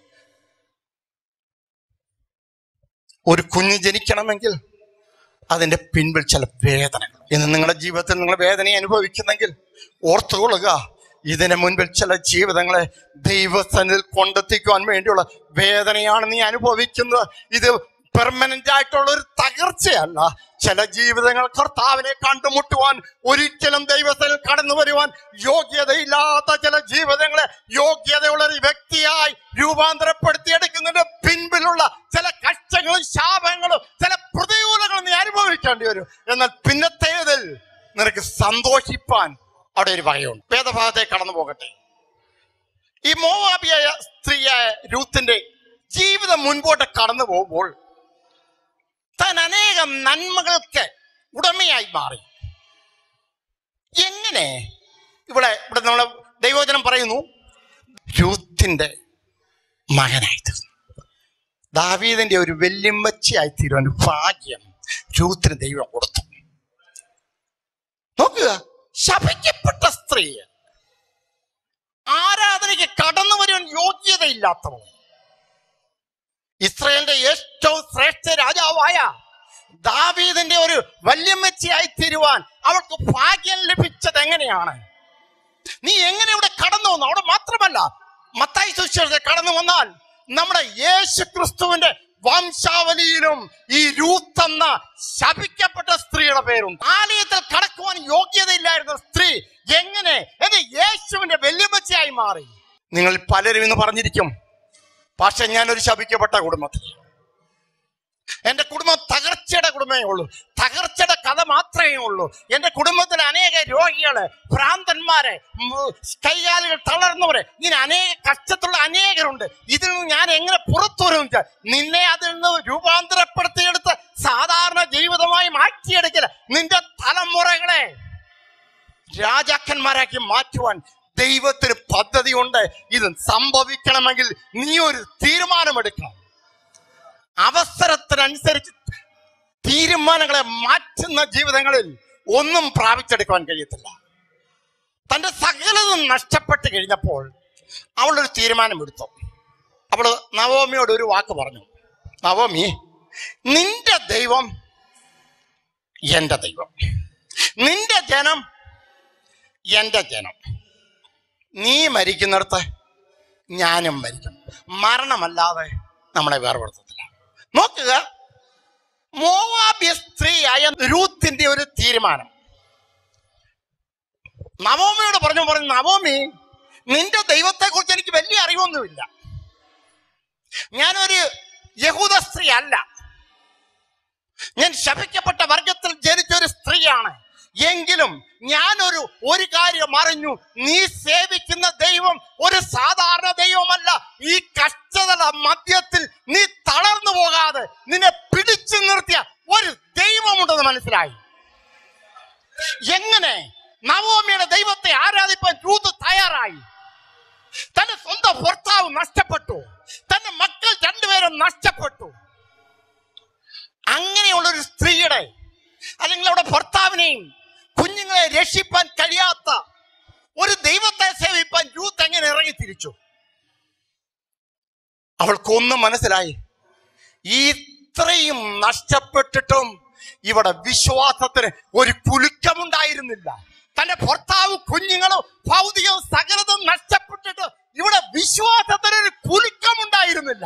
ഒരു കുഞ്ഞ് ജനിക്കണമെങ്കിൽ അതിന്റെ പിൻപിൽ ചില വേദനകൾ. ഇന്ന് നിങ്ങളുടെ ജീവിതത്തിൽ നിങ്ങൾ വേദന അനുഭവിക്കുന്നെങ്കിൽ ഓർത്തുകൊള്ളുക, ഇതിന് മുൻപിൽ ചില ജീവിതങ്ങളെ ദൈവസന്നിധിയിൽ കൊണ്ടെത്തിക്കുവാൻ വേണ്ടിയുള്ള വേദനയാണ് നീ അനുഭവിക്കുന്നത്. ഇത് പെർമനന്റ് ആയിട്ടുള്ള ഒരു തകർച്ചയല്ല. ചില ജീവിതങ്ങൾ കർത്താവിനെ കണ്ടുമുട്ടുവാൻ ഒരിക്കലും ദൈവത്തിൽ കടന്നു വരുവാൻ യോഗ്യതയില്ലാത്ത ചില ജീവിതങ്ങളെ യോഗ്യതയുള്ള ഒരു വ്യക്തിയായി രൂപാന്തരപ്പെടുത്തിയെടുക്കുന്നതിന്റെ പിൻപിലുള്ള ചില കഷ്ടങ്ങളും ശാപങ്ങളും ചില പ്രതികൂലങ്ങളും നീ അനുഭവിക്കേണ്ടി വരും. എന്നാൽ പിന്നത്തേതിൽ നിനക്ക് സന്തോഷിപ്പാൻ അവിടെ ഒരു വകയുണ്ട്. വേദഭാഗത്തെ കടന്നു പോകട്ടെ. ഈ മോവാബിയായ സ്ത്രീയായ രൂത്തിന്റെ ജീവിതം മുൻപോട്ട് കടന്നു പോകുമ്പോൾ താൻ അനേകം നന്മകൾക്ക് ഉടമയായി മാറി. എങ്ങനെ? ഇവിടെ ഇവിടെ നമ്മളെ ദൈവവചനം പറയുന്നു, രൂത്തിന്റെ മകനായി തീർന്നു. ദാവീദിന്റെ ഒരു വെല്ലുമ്മച്ചിയായി തീരുവാൻ ഭാഗ്യം രൂത്തിന് ദൈവം കൊടുത്തു. നോക്കുക, ശപിക്കപ്പെട്ട സ്ത്രീ, ആരാധനയ്ക്ക് കടന്നു വരുവാൻ യോഗ്യതയില്ലാത്തവൾ, ഇസ്രായേലിന്റെ ഏറ്റവും ശ്രേഷ്ഠ രാജാവായ ദാവീദിന്റെ ഒരു വല്യമ്മച്ചിയായി തീരുവാൻ അവൾക്ക് ഭാഗ്യം ലഭിച്ചത് എങ്ങനെയാണ്? നീ എങ്ങനെ ഇവിടെ കടന്നു വന്നു? അവിടെ മാത്രമല്ല, മത്തായി സുവിശേഷത്തിൽ കടന്നു വന്നാൽ നമ്മുടെ യേശു ക്രിസ്തുവിന്റെ വംശാവലിയിലും ഈ രൂത്ത് എന്ന ശപിക്കപ്പെട്ട സ്ത്രീയുടെ പേരുണ്ട്. ആലയത്തിൽ കടക്കുവാൻ യോഗ്യതയില്ലായിരുന്ന സ്ത്രീ എങ്ങനെ എന്ന് യേശുവിന്റെ വല്യമ്മച്ചിയായി മാറി? നിങ്ങൾ പലരും ഇന്ന് പറഞ്ഞിരിക്കും, പക്ഷെ ഞാനൊരു ശപിക്കപ്പെട്ട കുടുംബത്തിൽ, എന്റെ കുടുംബം തകർച്ചയുടെ കുടുംബമേ ഉള്ളൂ, തകർച്ചയുടെ കഥ മാത്രമേ ഉള്ളൂ, എന്റെ കുടുംബത്തിൽ അനേക രോഗികള്, ഭ്രാന്തന്മാർ കുരുടന്മാരെ, കൈകാലുകൾ തളർന്നവരെ, ഇങ്ങനെ അനേക കഷ്ടത്തുള്ള അനേകരുണ്ട്. ഇതിൽ നിന്ന് ഞാൻ എങ്ങനെ പുറത്തു വരും? നിന്നെ അതിൽ നിന്ന് രൂപാന്തരപ്പെടുത്തിയെടുത്ത് സാധാരണ ജീവിതമായി മാറ്റിയെടുക്കില്ല. നിന്റെ തലമുറകളെ രാജാക്കന്മാരാക്കി മാറ്റുവാൻ ദൈവത്തിന് പദ്ധതിയുണ്ട്. ഇത് സംഭവിക്കണമെങ്കിൽ നീ ഒരു തീരുമാനമെടുക്കണം. അവസരത്തിനനുസരിച്ച് തീരുമാനങ്ങളെ മാറ്റുന്ന ജീവിതങ്ങളിൽ ഒന്നും പ്രാപിച്ചെടുക്കുവാൻ കഴിയത്തില്ല. തന്റെ സകലതും നഷ്ടപ്പെട്ട് കഴിഞ്ഞപ്പോൾ അവളൊരു തീരുമാനമെടുത്തു. അവള് നവോമിയോട് ഒരു വാക്ക് പറഞ്ഞു. നവോമി, നിന്റെ ദൈവം എന്റെ ദൈവം, നിന്റെ ജനം എന്റെ ജനം. നീ മരിക്കുന്നിടത്ത് ഞാനും മരിക്കും. മരണമല്ലാതെ നമ്മളെ വേർപെടുത്തത്തില്ല. നോക്കുക, മോവാബ്യ സ്ത്രീയായ രൂത്തിന്റെ ഒരു തീരുമാനം. നവോമിയോട് പറഞ്ഞു പറഞ്ഞു നവോമി, നിന്റെ ദൈവത്തെ കുറിച്ച് എനിക്ക് വലിയ അറിവൊന്നുമില്ല. ഞാനൊരു യഹൂദ സ്ത്രീ അല്ല. ഞാൻ ശപിക്കപ്പെട്ട വർഗത്തിൽ ജനിച്ചൊരു സ്ത്രീയാണ്. എങ്കിലും ഞാനൊരു ഒരു കാര്യം അറിഞ്ഞു. നീ സേവിക്കുന്ന ദൈവം ഒരു സാധാരണ ദൈവമല്ല. ഈ കഷ്ടതയുടെ മധ്യത്തിൽ നീ തളർന്നു പോകാതെ നിന്നെ പിടിച്ചു നിർത്തിയ ഒരു ദൈവമുണ്ടെന്ന് മനസ്സിലായി. എങ്ങനെ നവോമിയുടെ ദൈവത്തെ ആരാധിപ്പാൻ രൂത്ത് തയ്യാറായി? തന്റെ സ്വന്തം ഭർത്താവ് നഷ്ടപ്പെട്ടു, തന്റെ മക്കൾ രണ്ടുപേരും നഷ്ടപ്പെട്ടു. അങ്ങനെയുള്ളൊരു സ്ത്രീയുടെ അല്ലെങ്കിൽ അവിടെ ഭർത്താവിനെയും കുഞ്ഞുങ്ങളെ രക്ഷിപ്പാൻ കഴിയാത്ത ഒരു ദൈവത്തെ സേവിപ്പാൻ രൂത്ത് എങ്ങനെ ഇറങ്ങി തിരിച്ചു? അവൾക്കൊന്നും മനസ്സിലായി. ഇത്രയും നഷ്ടപ്പെട്ടിട്ടും ഇവിടെ വിശ്വാസത്തിന് ഒരു കുലുക്കമുണ്ടായിരുന്നില്ല. തന്റെ ഭർത്താവ്, കുഞ്ഞുങ്ങളും ഭൗതികവും സകലതും നഷ്ടപ്പെട്ടിട്ട് ഇവിടെ വിശ്വാസത്തിന് ഒരു കുലുക്കമുണ്ടായിരുന്നില്ല.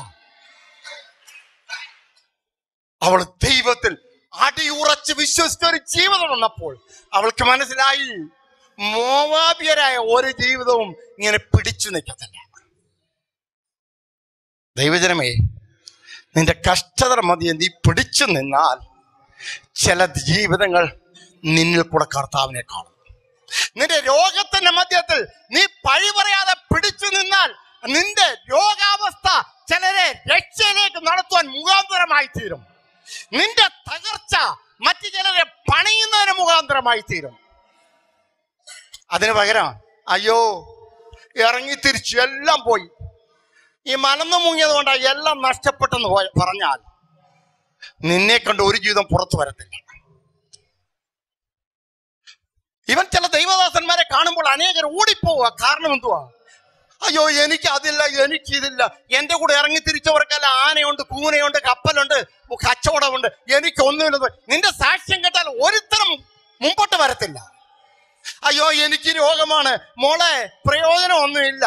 അവൾ ദൈവത്തിൽ അടിയുറച്ച് വിശ്വസിച്ച ഒരു ജീവിതം വന്നപ്പോൾ അവൾക്ക് മനസ്സിലായി, മോവാബിയരായ ഒരു ജീവിതവും ഇങ്ങനെ പിടിച്ചു നിൽക്കത്തില്ല. ദൈവജനമേ, നിന്റെ കഷ്ടതര മതിയെ നീ പിടിച്ചു നിന്നാൽ ചില ജീവിതങ്ങൾ നിന്നിൽ കൂടെ കർത്താവിനെ കാണും. നിന്റെ രോഗത്തിന്റെ മധ്യത്തിൽ നീ പഴി പറയാതെ പിടിച്ചു നിന്നാൽ നിന്റെ രോഗാവസ്ഥ ചിലരെ രക്ഷയിലേക്ക് നടത്തുവാൻ മുഖാന്തരമായി തീരും. നിന്റെ തകർച്ച മറ്റു ചിലരെ പണിയുന്നതിന് മുഖാന്തരമായി തീരും. അതിന് പകരം അയ്യോ ഇറങ്ങി തിരിച്ചു എല്ലാം പോയി, ഈ മനന്നു മുങ്ങിയത് കൊണ്ടാണ് എല്ലാം നഷ്ടപ്പെട്ടെന്ന് പറഞ്ഞാൽ നിന്നെ കണ്ട് ഒരു ജീവിതം പുറത്തു വരത്തില്ല. ഇവൻ ചില ദൈവദാസന്മാരെ കാണുമ്പോൾ അനേകർ ഓടിപ്പോവുക. കാരണം എന്തുവാ? അയ്യോ എനിക്ക് അതില്ല, എനിക്ക് ഇതില്ല. എന്റെ കൂടെ ഇറങ്ങി തിരിച്ചവർക്കല്ല ആനയുണ്ട്, കൂനയുണ്ട്, കപ്പലുണ്ട്, കച്ചവടമുണ്ട്, എനിക്കൊന്നുമില്ല. നിന്റെ സാക്ഷ്യം കേട്ടാൽ ഒരുത്തരം മുമ്പോട്ട് വരത്തില്ല. അയ്യോ എനിക്ക് രോഗമാണ്, മോളെ പ്രയോജനം ഒന്നുമില്ല.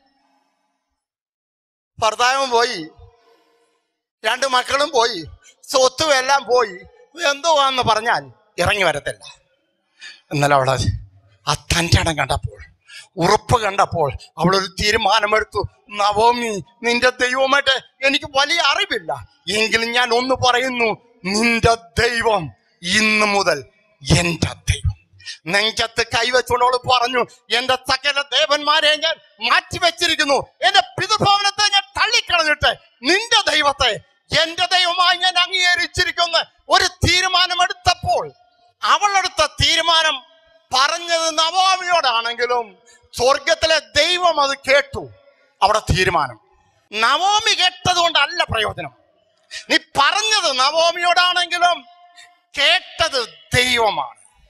ഭർത്താവും പോയി, രണ്ട് മക്കളും പോയി, സ്വത്തും എല്ലാം പോയി, എന്തുവാന്ന് പറഞ്ഞാൽ ഇറങ്ങി വരത്തില്ല. എന്നാൽ അവള് ആ തൻ്റെ ഇടം കണ്ടപ്പോൾ, ഉറപ്പ് കണ്ടപ്പോൾ അവളൊരു തീരുമാനമെടുത്തു. നവോമി, നിന്റെ ദൈവമായിട്ട് എനിക്ക് വലിയ അറിവില്ല, എങ്കിലും ഞാൻ ഒന്ന് പറയുന്നു, നിന്റെ ദൈവം ഇന്ന് മുതൽ എന്റെ ദൈവം. നെഞ്ചത്ത് കൈവച്ചുകൊണ്ട് അവള് പറഞ്ഞു, എന്റെ സകല ദേവന്മാരെ ഞാൻ മാറ്റിവെച്ചിരിക്കുന്നു, എന്റെ പിതൃഭവനത്തെ ഞാൻ തള്ളിക്കളഞ്ഞിട്ട് നിന്റെ ദൈവത്തെ എന്റെ ദൈവമായി ഞാൻ അംഗീകരിച്ചിരിക്കുന്ന ഒരു തീരുമാനമെടുത്തപ്പോൾ അവളെടുത്ത തീരുമാനം പറഞ്ഞത് നവോമിയോടാണെങ്കിലും സ്വർഗത്തിലെ ദൈവം അത് കേട്ടു. അവിടെ തീരുമാനം നവോമി കേട്ടത് കൊണ്ടല്ല പ്രയോജനം. നീ പറഞ്ഞത് നവോമിയോടാണെങ്കിലും കേട്ടത് ദൈവമാണ്.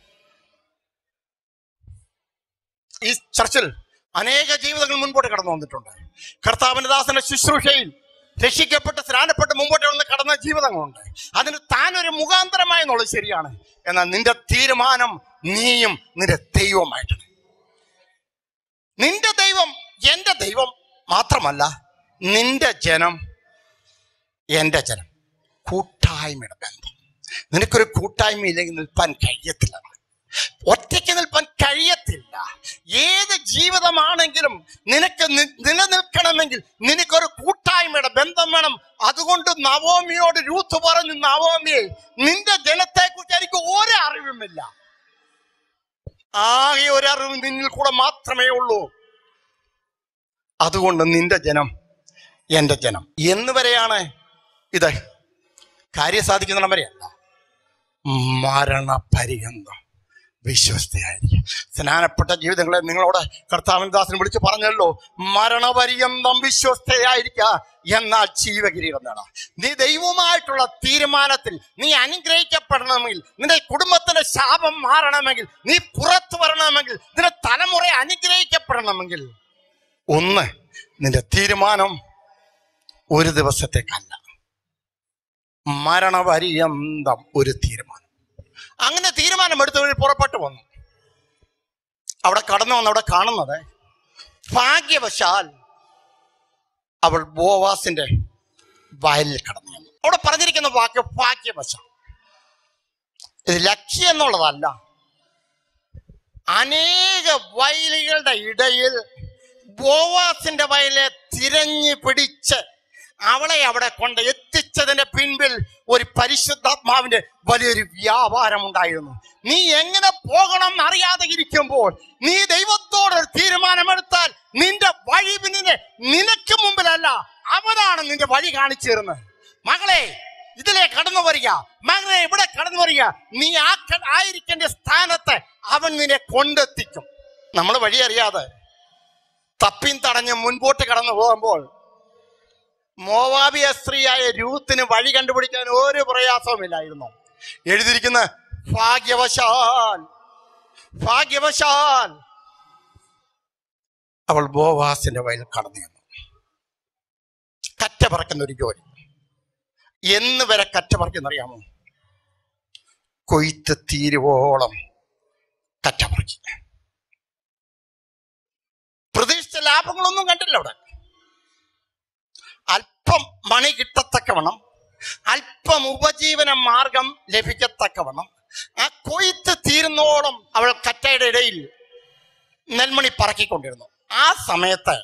ഈ ചർച്ചിൽ അനേക ജീവിതങ്ങൾ മുൻപോട്ട് കടന്നു വന്നിട്ടുണ്ട്. കർത്താവിന്റെ ദാസന്റെ ശുശ്രൂഷയിൽ രക്ഷിക്കപ്പെട്ട് സ്നാനപ്പെട്ട് മുമ്പോട്ട് വന്ന് കടന്ന ജീവിതങ്ങളുണ്ട്. അതിന് താനൊരു മുഖാന്തരമായെന്നുള്ളത് ശരിയാണ്. എന്നാൽ നിന്റെ തീരുമാനം നീയും നിന്റെ ദൈവമായിട്ടാണ്. നിന്റെ ദൈവം എന്റെ ദൈവം മാത്രമല്ല, നിന്റെ ജനം എന്റെ ജനം. കൂട്ടായ്മയുടെ ബന്ധം. നിനക്കൊരു കൂട്ടായ്മ ഇല്ലെങ്കിൽ നിൽപ്പാൻ കഴിയത്തില്ല. ഒറ്റയ്ക്ക് നിൽപ്പാൻ കഴിയത്തില്ല. ഏത് ജീവിതമാണെങ്കിലും നിനക്ക് നിലനിൽക്കണമെങ്കിൽ നിനക്കൊരു കൂട്ടായ്മയുടെ ബന്ധം വേണം. അതുകൊണ്ട് നവോമിയോട് രൂത്ത് പറഞ്ഞു, നവോമിയെ, നിന്റെ ജനത്തെ കുറിച്ച് എനിക്ക് ഒരു അറിവുമില്ല. ആകെ ഒരറിവ് നിന്നിൽ കൂടെ മാത്രമേ ഉള്ളൂ. അതുകൊണ്ട് നിന്റെ ജനം എന്റെ ജനം എന്ന് വരെയാണ് ഇത്. കാര്യം സാധിക്കുന്നിടം വരെയല്ല, മരണപര്യന്തം വിശ്വസ്തയായിരിക്കും. സ്നാനപ്പെട്ട ജീവിതങ്ങളെ നിങ്ങളോട് കർത്താവിൻ ദാസൻ വിളിച്ച് പറഞ്ഞല്ലോ, മരണപര്യന്തം വിശ്വസ്തയായിരിക്കുക, എന്നാൽ ജീവകിരീടം നേടാം. നീ ദൈവവുമായിട്ടുള്ള തീരുമാനത്തിൽ നീ അനുഗ്രഹിക്കപ്പെടണമെങ്കിൽ, നിന്റെ കുടുംബത്തിന്റെ ശാപം മാറണമെങ്കിൽ, നീ പുറത്തു വരണമെങ്കിൽ, നിന്റെ തലമുറ അനുഗ്രഹിക്കപ്പെടണമെങ്കിൽ, ഒന്ന്, നിന്റെ തീരുമാനം ഒരു ദിവസത്തേക്കല്ല, മരണപര്യന്തം ഒരു തീരുമാനം. അങ്ങനെ തീരുമാനം എടുത്ത വഴി പുറപ്പെട്ടു വന്നു. അവിടെ കടന്നു വന്ന് അവിടെ കാണുന്നത്, ഭാഗ്യവശാൽ അവൾ ബോവാസിന്റെ വയലിൽ കടന്നു വന്നു. അവിടെ പറഞ്ഞിരിക്കുന്ന വാക്ക് ഭാഗ്യവശാൽ. ഇത് ലക്ഷ്യം എന്നുള്ളതല്ല. അനേക വയലുകളുടെ ഇടയിൽ ബോവാസിന്റെ വയലെ തിരഞ്ഞു പിടിച്ച് അവളെ അവിടെ കൊണ്ട് എത്തിച്ചതിന്റെ പിൻപിൽ ഒരു പരിശുദ്ധാത്മാവിന്റെ വലിയൊരു വ്യാപാരം ഉണ്ടായിരുന്നു. നീ എങ്ങനെ പോകണം എന്നറിയാതെ ഇരിക്കുമ്പോൾ നീ ദൈവത്തോടൊരു തീരുമാനമെടുത്താൽ നിന്റെ വഴി നിന്നെ നിനക്ക് മുമ്പിലല്ല, അവനാണ് നിന്റെ വഴി കാണിച്ചു തരുന്നത്. മകളെ, ഇതിലെ കടന്നു വരിക, മകളെ ഇവിടെ കടന്നു വരിക, നീ ആ ആയിരിക്കേണ്ട സ്ഥാനത്ത് അവൻ നിന്നെ കൊണ്ടെത്തിക്കും. നമ്മൾ വഴി അറിയാതെ തപ്പിൻ തടഞ്ഞ് മുൻപോട്ട് കടന്നു പോകുമ്പോൾ മോവാബിയ സ്ത്രീയായ രൂത്തിന് വഴി കണ്ടുപിടിക്കാൻ ഒരു പ്രയാസവുമില്ലായിരുന്നു. എഴുതിയിരിക്കുന്ന ഭാഗ്യവശാൽ ഭാഗ്യവശാൽ അവൾ ബോവാസിന്റെ വയൽ കടന്നു ചെന്നു. കറ്റ പറക്കുന്ന ഒരു ജോലി. എന്ന് വരെ കറ്റ പറിക്കുന്നറിയാമോ? കൊയ്ത്ത് തീരുവോളം കറ്റ പറിക്കും. പ്രതീക്ഷിച്ച ലാഭങ്ങളൊന്നും കണ്ടില്ല അവിടെ. അല്പം മണി കിട്ടത്തക്കവണ്ണം, അല്പം ഉപജീവന മാർഗം ലഭിക്കത്തക്കവണ്ണം ആ കൊയ്ത്ത് തീരുന്നോളം അവൾ കറ്റയുടെ ഇടയിൽ നെൽമണി പറക്കിക്കൊണ്ടിരുന്നു. ആ സമയത്ത്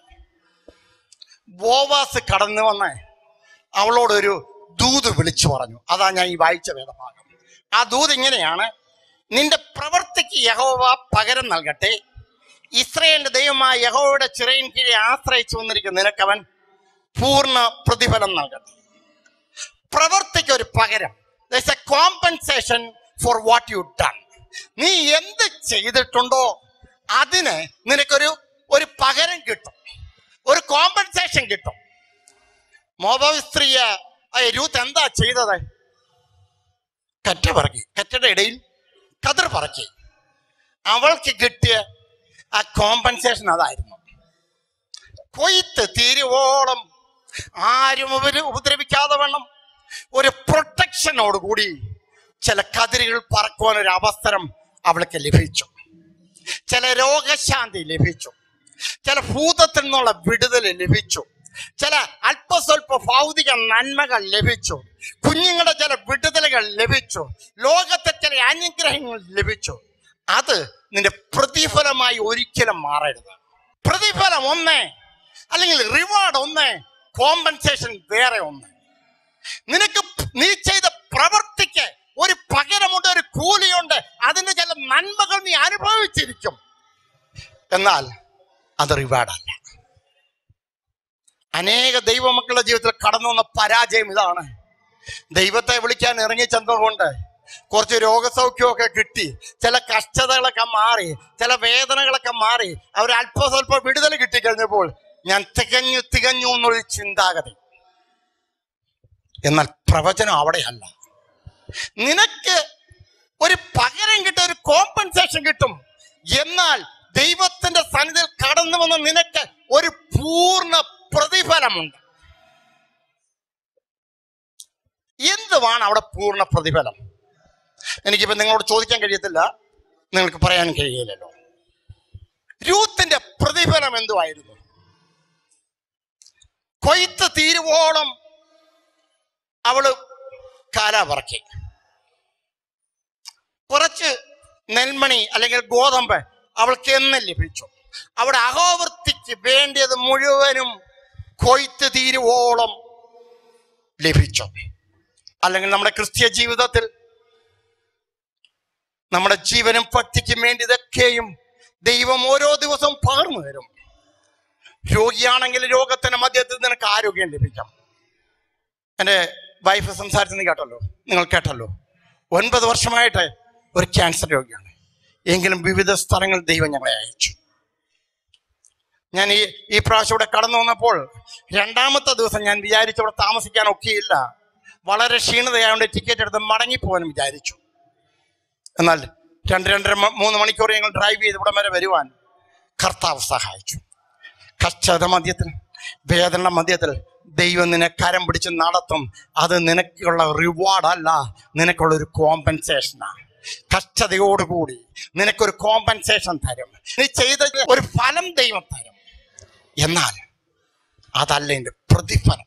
ബോവാസ് കടന്നു വന്ന് അവളോടൊരു ദൂത് വിളിച്ചു പറഞ്ഞു. അതാ ഞാൻ ഈ വായിച്ച വേദഭാഗം. ആ ദൂത് ഇങ്ങനെയാണ്: നിന്റെ പ്രവൃത്തിക്ക് യഹോവ പകരം നൽകട്ടെ. ഇസ്രായേലിന്റെ ദൈവമായ യഹോവയുടെ ചിറയിൻ കീഴെ ആശ്രയിച്ചു വന്നിരിക്കുന്ന നിനക്കവൻ പൂർണ്ണ പ്രതിഫലം നൽകട്ടെ. പ്രവൃത്തിക്ക് ഒരു പകരം, there's a compensation for what you done. നീ എന്ത് ചെയ്തിട്ടുണ്ടോ അതിന് നിനക്കൊരു ഒരു പകരം കിട്ടും, ഒരു കോമ്പൻസേഷൻ കിട്ടും. മോവാബ് സ്ത്രീയ രൂത്ത് എന്താ ചെയ്തത്? കറ്റ പറക്കി, കറ്റയുടെ ഇടയിൽ കതിർ പറക്കി. അവൾക്ക് കിട്ടിയ ആ കോമ്പൻസേഷൻ അതായിരുന്നു. കൊയ്ത്ത് തീരുവോളം ആരും അവര് ഉപദ്രവിക്കാതെ വേണം ഒരു പ്രൊട്ടക്ഷനോട് കൂടി ചില കതിരുകൾ പറക്കുവാൻ ഒരു അവസരം അവൾക്ക് ലഭിച്ചു. ചില രോഗശാന്തി ലഭിച്ചു, ചില ഭൂതത്തിൽ നിന്നുള്ള വിടുതൽ ലഭിച്ചു, ചില അല്പസ്വല്പ ഭൗതിക നന്മകൾ ലഭിച്ചു, കുഞ്ഞുങ്ങളുടെ ചില വിടുതലുകൾ ലഭിച്ചു, ലോകത്തെ ചില അനുഗ്രഹങ്ങൾ ലഭിച്ചു. അത് നിന്റെ പ്രതിഫലമായി ഒരിക്കലും മാറരുത്. പ്രതിഫലം ഒന്ന്, അല്ലെങ്കിൽ റിവാർഡ് ഒന്ന്, കോമ്പൻസേഷൻ വേറെ ഒന്ന്. നിനക്ക് നീ ചെയ്ത പ്രവൃത്തിക്ക് ഒരു പകരമുണ്ട്, ഒരു കൂലിയുണ്ട്, അതിന് ചില നന്മകൾ നീ അനുഭവിച്ചിരിക്കും. എന്നാൽ അത് റിവാർഡല്ല. അനേക ദൈവമക്കളുടെ ജീവിതത്തിൽ കടന്നു വന്ന പരാജയം ഇതാണ്. ദൈവത്തെ വിളിക്കാൻ ഇറങ്ങി ചെന്നതുകൊണ്ട് കുറച്ച് രോഗസൗഖ്യമൊക്കെ കിട്ടി, ചില കഷ്ടതകളൊക്കെ മാറി, ചില വേദനകളൊക്കെ മാറി, അവർ അല്പ സ്വല്പ വിടുതൽ കിട്ടിക്കഴിഞ്ഞപ്പോൾ ഞാൻ തികഞ്ഞു തികഞ്ഞു എന്നൊരു ചിന്താഗതി. എന്നാൽ പ്രവചനം അവിടെയല്ല. നിനക്ക് ഒരു പകരം കിട്ടും, ഒരു കോമ്പൻസേഷൻ കിട്ടും. എന്നാൽ ദൈവത്തിന്റെ സന്നിധിയിൽ കടന്നു വന്ന നിനക്ക് ഒരു പൂർണ്ണ പ്രതിഫലമുണ്ട്. എന്തുവാണ് അവിടെ പൂർണ്ണ പ്രതിഫലം? എനിക്കിപ്പോ നിങ്ങളോട് ചോദിക്കാൻ കഴിയത്തില്ല, നിങ്ങൾക്ക് പറയാൻ കഴിയില്ലല്ലോ. രൂത്തിന്റെ പ്രതിഫലം എന്തുവായിരുന്നു? കൊയ്ത്ത് തീരുവോളം അവള് കാല പറക്കി, കുറച്ച് നെൽമണി അല്ലെങ്കിൽ ഗോതമ്പ് അവൾക്ക് എന്ന് ലഭിച്ചു. അവിടെ അഹോവൃത്തിക്ക് വേണ്ടിയത് മുഴുവനും കൊയ്ത്ത് തീരുവോളം ലഭിച്ചു. അല്ലെങ്കിൽ നമ്മുടെ ക്രിസ്തീയ ജീവിതത്തിൽ നമ്മുടെ ജീവനും ഭക്തിക്കും വേണ്ടി ഇതൊക്കെയും ദൈവം ഓരോ ദിവസവും പകർന്നു തരും. രോഗിയാണെങ്കിൽ രോഗത്തിന്റെ മധ്യത്തിൽ നിനക്ക് ആരോഗ്യം ലഭിക്കാം. എൻ്റെ വൈഫ് സംസാരിച്ചെന്ന് കേട്ടല്ലോ, നിങ്ങൾ കേട്ടല്ലോ. ഒൻപത് വർഷമായിട്ട് ഒരു ക്യാൻസർ രോഗിയാണ്. എങ്കിലും വിവിധ സ്ഥലങ്ങളിൽ ദൈവം ഞങ്ങളെ അയച്ചു. ഞാൻ ഈ ഈ പ്രാവശ്യം ഇവിടെ കടന്നു വന്നപ്പോൾ രണ്ടാമത്തെ ദിവസം ഞാൻ വിചാരിച്ചു ഇവിടെ താമസിക്കാൻ ഒക്കെയില്ല, വളരെ ക്ഷീണതയായതുകൊണ്ട് ടിക്കറ്റ് എടുത്ത് മടങ്ങിപ്പോകാനും വിചാരിച്ചു. എന്നാൽ രണ്ട് രണ്ടര മൂന്ന് മണിക്കൂർ ഞങ്ങൾ ഡ്രൈവ് ചെയ്ത് ഇവിടെ വരെ വരുവാൻ കർത്താവ് സഹായിച്ചു. കഷ്ടത മധ്യത്തിൽ, വേദന മധ്യത്തിൽ ദൈവം നിന്നെ കരം പിടിച്ച് നടത്തും. അത് നിനക്കുള്ള റിവാർഡല്ല, നിനക്കുള്ളൊരു കോമ്പൻസേഷനാണ്. കഷ്ടതയോടുകൂടി നിനക്കൊരു കോമ്പൻസേഷൻ തരും. നീ ചെയ്ത ഒരു ഫലം ദൈവം തരും. എന്നാൽ അതല്ല എൻ്റെ പ്രതിഫലം.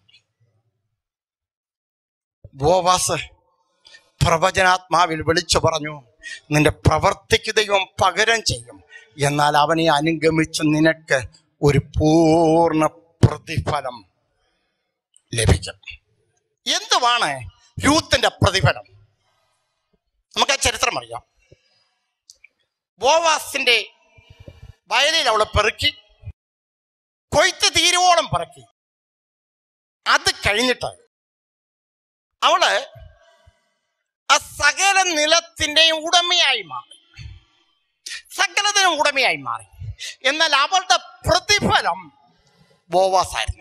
ബോവാസ് പ്രവചനാത്മാവിൽ വിളിച്ചു പറഞ്ഞു, നിന്റെ പ്രവർത്തിക്ക് ദൈവം പകരം ചെയ്യും, എന്നാൽ അവനെ അനുഗമിച്ച് നിനക്ക് ഒരു പൂർണ്ണ പ്രതിഫലം ലഭിക്കും. എന്തുവാണ് രൂത്തിന്റെ പ്രതിഫലം? നമുക്ക് ആ ചരിത്രം അറിയാം. ബോവാസിന്റെ വയലിൽ അവള് പെറുക്കി, കൊയ്ത്ത് തീരുവോളം പെറുക്കി. അത് കഴിഞ്ഞിട്ട് അവള് ആ സകല നിലത്തിന്റെയും ഉടമയായി മാറി, സകലത്തിനും ഉടമയായി മാറി. എന്നാൽ അവളുടെ പ്രതിഫലം ബോവാസായിരുന്നു.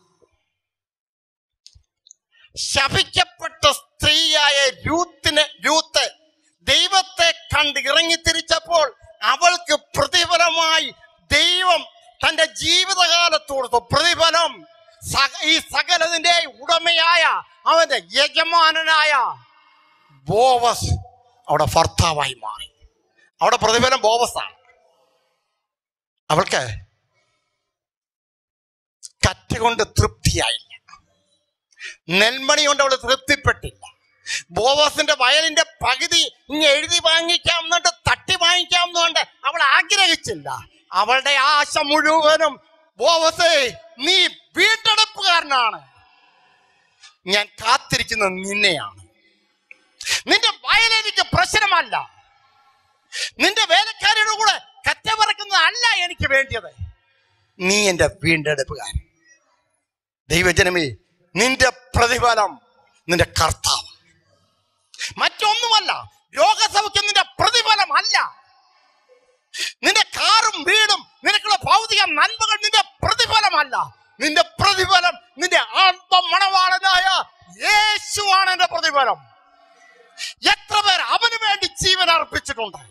ശപിക്കപ്പെട്ട സ്ത്രീയായ രൂത്തിന് രൂത്ത് ദൈവത്തെ കണ്ട് ഇറങ്ങി തിരിച്ചപ്പോൾ അവൾക്ക് പ്രതിഫലമായി ദൈവം തന്റെ ജീവിതകാലത്ത് കൊടുത്തു. പ്രതിഫലം ഈ സകലതിന്റെ ഉടമയായ അവന്റെ യജമാനനായ ബോവസ് അവിടെ ഭർത്താവായി മാറി. അവിടെ പ്രതിഫലം ബോവസാണ്. അവൾക്ക് കറ്റ കൊണ്ട് തൃപ്തിയായില്ല, നെൽമണി കൊണ്ട് അവൾ തൃപ്തിപ്പെട്ടില്ല. ബോവസിന്റെ വയലിന്റെ പകുതി ഇനി എഴുതി വാങ്ങിക്കാം എന്നിട്ട് തട്ടി വാങ്ങിക്കാം എന്നുകൊണ്ട് അവൾ ആഗ്രഹിച്ചില്ല. അവളുടെ ആശ മുഴുവനും, ബോവസേ നീ വീണ്ടെടുപ്പുകാരനാണ്, ഞാൻ കാത്തിരിക്കുന്നത് നിന്നെയാണ്. നിന്റെ വയലെനിക്ക് പ്രശ്നമല്ല, നിന്റെ വേലക്കാരിയുടെ കൂടെ കറ്റ പറക്കുന്നതല്ല എനിക്ക് വേണ്ടിയത്, നീ എന്റെ വീണ്ടെടുപ്പുകാരൻ. ദൈവജനമേ, നിന്റെ പ്രതിഫലം നിന്റെ കർത്താവ്, മറ്റൊന്നുമല്ല. രോഗസൗഖ്യം നിന്റെ പ്രതിഫലം അല്ല. നിന്റെ കാറും വീടും നിനക്കുള്ള ഭൗതിക നന്മകൾ നിന്റെ പ്രതിഫലമല്ല. നിന്റെ പ്രതിഫലം നിന്റെ ആത്മമണവാളനായ യേശുവാണ് എന്റെ പ്രതിഫലം. എത്ര പേർ അവന് വേണ്ടി ജീവൻ അർപ്പിച്ചിട്ടുണ്ട്.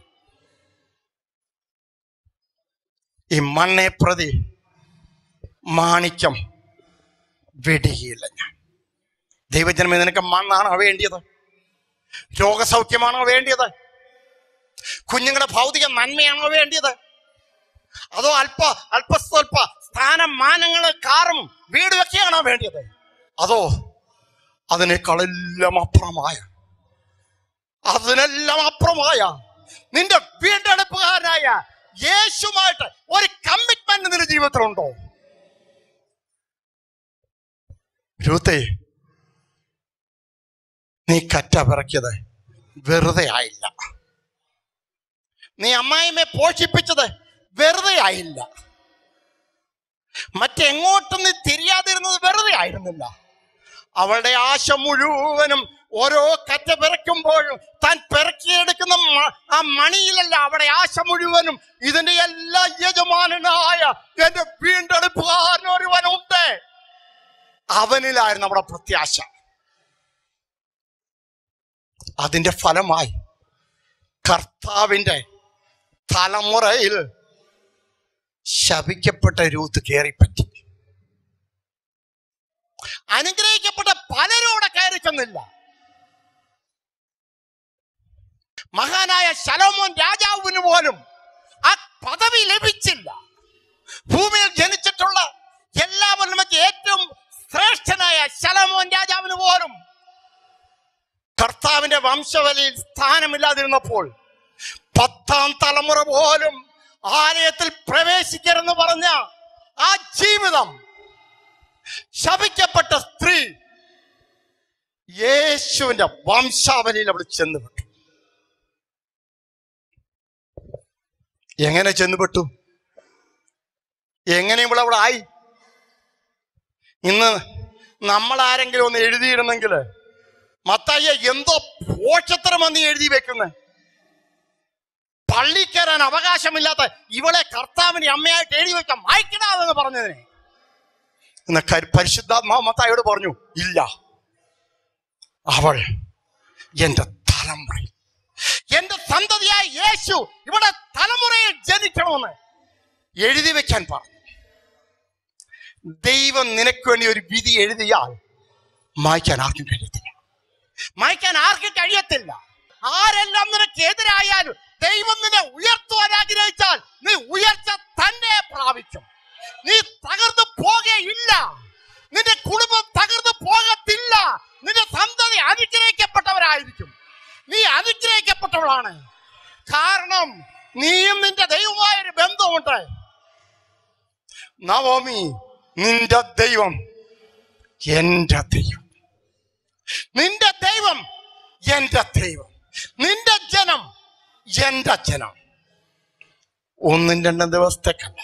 ഈ മണ്ണെ പ്രതി മാണിക്യം വെടിയില്ല ഞാൻ. ദൈവജനമേ, നിനക്ക് മണ്ണാണോ വേണ്ടിയത്? രോഗസൗഖ്യമാണോ വേണ്ടിയത്? കുഞ്ഞുങ്ങളുടെ ഭൗതിക നന്മയാണോ വേണ്ടിയത്? അതോ അല്പ അല്പസ്വല്പ സ്ഥാനം, മാനങ്ങള്, കാറും വീടും ഒക്കെയാണോ വേണ്ടിയത്? അതോ അതിനേക്കാളെല്ലാം അപ്പുറമായ അതിനെല്ലാം അപ്പുറമായ നിന്റെ വീണ്ടെടുപ്പുകാരനായ യേശുമായിട്ട് ഒരു കമ്മിറ്റ്മെന്റ് നിന്റെ ജീവിതത്തിലുണ്ടോ? രൂത്തേ, നീ കറ്റ പിറക്കിയത് വെറുതെ ആയില്ല. നീ അമ്മായിമ്മയെ പോഷിപ്പിച്ചത് വെറുതെ ആയില്ല. മറ്റെങ്ങോട്ടും നീ തിരിയാതിരുന്നത് വെറുതെ ആയിരുന്നില്ല. അവളുടെ ആശ മുഴുവനും ഓരോ കറ്റ പിറക്കുമ്പോഴും താൻ പിറക്കിയെടുക്കുന്ന ആ മണിയിലല്ല അവിടെ ആശ മുഴുവനും ഇതിന്റെ എല്ലാ യജമാനനായ എന്റെ വീണ്ടെടുപ്പുകാരൻ ഒരുവനുണ്ട്, അവനിലായിരുന്നു നമ്മുടെ പ്രത്യാശ. അതിന്റെ ഫലമായി കർത്താവിന്റെ തലമുറയിൽ ശപിക്കപ്പെട്ട രൂത്ത് കയറിപ്പറ്റി. അനുഗ്രഹിക്കപ്പെട്ട പലരും അവിടെ കയറി ചെന്നില്ല. മഹാനായ ശലോമോൻ രാജാവിന് പോലും ആ പദവി ലഭിച്ചില്ല. ഭൂമിയിൽ ജനിച്ചിട്ടുള്ള എല്ലാവരും ഏറ്റവും ശ്രേഷ്ഠനായ ശലോമോൻ രാജാവിന് പോലും കർത്താവിന്റെ വംശവലിയിൽ സ്ഥാനമില്ലാതിരുന്നപ്പോൾ പത്താം തലമുറ പോലും ആലയത്തിൽ പ്രവേശിക്കരുതെന്ന് പറഞ്ഞ ആ ജീവിതം ശപിക്കപ്പെട്ട സ്ത്രീ യേശുവിന്റെ വംശാവലിയിൽ അവിടെ ചെന്നുപെട്ടു. എങ്ങനെ ചെന്നുപെട്ടു? എങ്ങനെ ഇവിടെ അവിടെ ആയി? ഇന്ന് നമ്മൾ ആരെങ്കിലും ഒന്ന് എഴുതിയിരുന്നെങ്കിൽ, മത്തായിയെ എന്തോ പോഷത്തരമാണ് നീ എഴുതി വെക്കുന്നത്, പള്ളി കയറാൻ അവകാശമില്ലാത്ത ഇവളെ കർത്താവിന്റെ അമ്മയായിട്ട് എഴുതി വെക്കാൻ വായിക്കണമെന്ന് പറഞ്ഞതിനെ എന്ന പരിശുദ്ധാത്മാവ് മത്തായിയോട് പറഞ്ഞു, ഇല്ല, അവൾ എന്റെ തലമുറയിൽ, എന്റെ സന്തതിയായ യേശു ഇവിടെ തലമുറയിൽ ജനിക്കണമെന്ന് എഴുതി വെക്കാൻ പറഞ്ഞു. ദൈവം നിനക്ക് വേണ്ടി ഒരു വിധി എഴുതിയാൽ മായ്ക്കാൻ ആർക്കും കഴിയത്തില്ല. മായ്ക്കാൻ ആർക്കും കഴിയത്തില്ല. ആരെല്ലാം നിനക്ക് എതിരായാലും ദൈവം നിന്നെ ഉയർത്തുവാൻ ആഗ്രഹിച്ചാൽ നീ ഉയർച്ച തന്നെ പ്രാപിക്കും. നീ തകർന്നു പോകയില്ല. നിന്റെ കുടുംബം തകർന്നു പോകത്തില്ല. നിന്റെ സന്തതി അനുഗ്രഹിക്കപ്പെട്ടവരായിരിക്കും. നീ അനുഗ്രഹിക്കപ്പെട്ടവളാണ്. കാരണം നീയും നിന്റെ ദൈവമായ ഒരു ബന്ധമുണ്ട്. നവോമി, നിന്റെ ദൈവം എന്റെ ദൈവം, നിന്റെ ദൈവം എന്റെ ദൈവം, നിന്റെ ജനം എന്റെ ജനം. ഒന്നും രണ്ടും ദിവസത്തേക്കല്ല,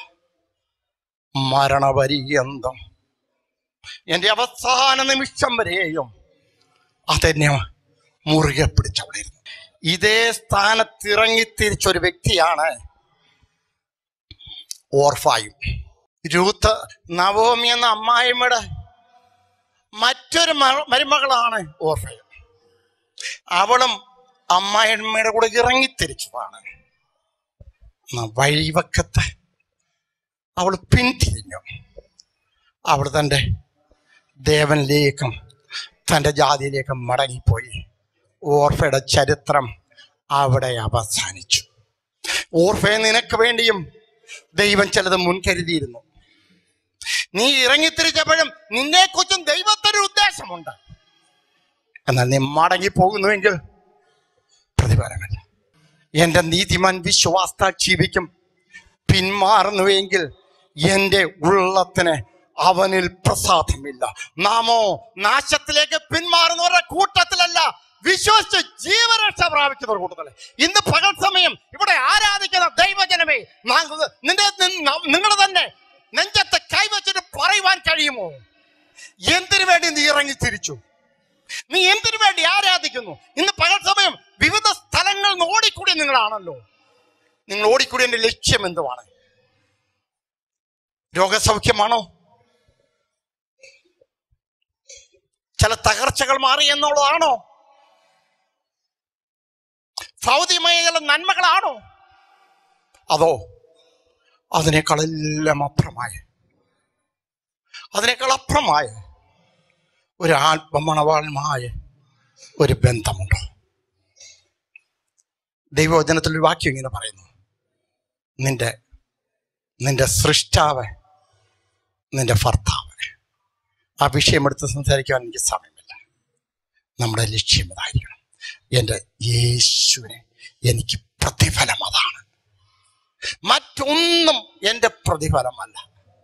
മരണപര്യന്തം, എന്റെ അവസാന നിമിഷം വരെയും അതെന്നെ മുറുകെ പിടിച്ചവളായിരുന്നു. ഇതേ സ്ഥാനത്ത് ഇറങ്ങിത്തിരിച്ചൊരു വ്യക്തിയാണ് ഓർഫായും. രൂത്ത്, നവോമി എന്ന അമ്മായിമ്മയുടെ മറ്റൊരു മരുമകളാണ് ഓർഫയും. അവളും അമ്മായിമ്മയുടെ കൂടെ ഇറങ്ങിത്തിരിച്ചതാണ്. വഴിവക്കത്ത് അവൾ പിന്തിരിഞ്ഞു. അവൾ തൻ്റെ ദേവനിലേക്കും തൻ്റെ ജാതിയിലേക്കും മടങ്ങിപ്പോയി. ഓർഫയുടെ ചരിത്രം അവിടെ അവസാനിച്ചു. ഓർഫയെ, നിനക്ക് വേണ്ടിയും ദൈവം ചിലത് മുൻകരുതിയിരുന്നു. നീ ഇറങ്ങിത്തിരിച്ചപ്പോഴും നിന്നെക്കുറിച്ചും ദൈവത്തിന് ഉദ്ദേശമുണ്ട്. എന്നാൽ നീ മടങ്ങിപ്പോകുന്നുവെങ്കിൽ പ്രതിഫലമില്ല. എന്റെ നീതിമാൻ വിശ്വാസത്താൽ ജീവിക്കും. പിന്മാറുന്നുവെങ്കിൽ എന്റെ ഉള്ളത്തിന് അവനിൽ പ്രസാദമില്ല. നാമോ നാശത്തിലേക്ക് പിന്മാറുന്നവരുടെ കൂട്ടത്തിലല്ല, വിശ്വസിച്ച് ജീവരക്ഷ പ്രാപിക്കുന്നവർ കൂട്ടത്തില്. ഇന്ന് പകൽ സമയം ഇവിടെ ആരാധിക്കുന്ന ദൈവജനമേ, നിന്റെ നിങ്ങളുടെ തന്നെ നെഞ്ചത്ത് കൈവച്ചിട്ട് പറയുവാൻ കഴിയുമോ? എന്തിനു വേണ്ടി നീ ഇറങ്ങി തിരിച്ചു? നീ എന്തിനു വേണ്ടി ആരാധിക്കുന്നു? ഇന്ന് പകൽ സമയം വിവിധ സ്ഥലങ്ങളിൽ നിന്ന് ഓടിക്കൂടി നിങ്ങളാണല്ലോ. നിങ്ങൾ ഓടിക്കൂടിയതിന്റെ ലക്ഷ്യം എന്തുവാണ്? രോഗസൗഖ്യമാണോ? ചില തകർച്ചകൾ മാറി എന്നുള്ളതാണോ? ഭൗതികമായ ചില നന്മകളാണോ? അതോ അതിനേക്കാളെല്ലാം അപ്പുറമായ, അതിനേക്കാൾ അപ്പുറമായ ഒരു ആത്മമണവാളമായ ഒരു ബന്ധമുണ്ടോ? ദൈവവചനത്തിൽ ഒരു വാക്യം ഇങ്ങനെ പറയുന്നു, നിന്റെ നിന്റെ സൃഷ്ടാവ്, നിന്റെ ഭർത്താവ്. ആ വിഷയം എടുത്ത് സംസാരിക്കാൻ എനിക്ക് സമയമില്ല. നമ്മുടെ ലക്ഷ്യം ഇതായിരിക്കണം. എൻ്റെ യേശുവിനെ എനിക്ക് പ്രതിഫലം അതാണ്, മറ്റൊന്നും എൻ്റെ പ്രതിഫലമല്ല.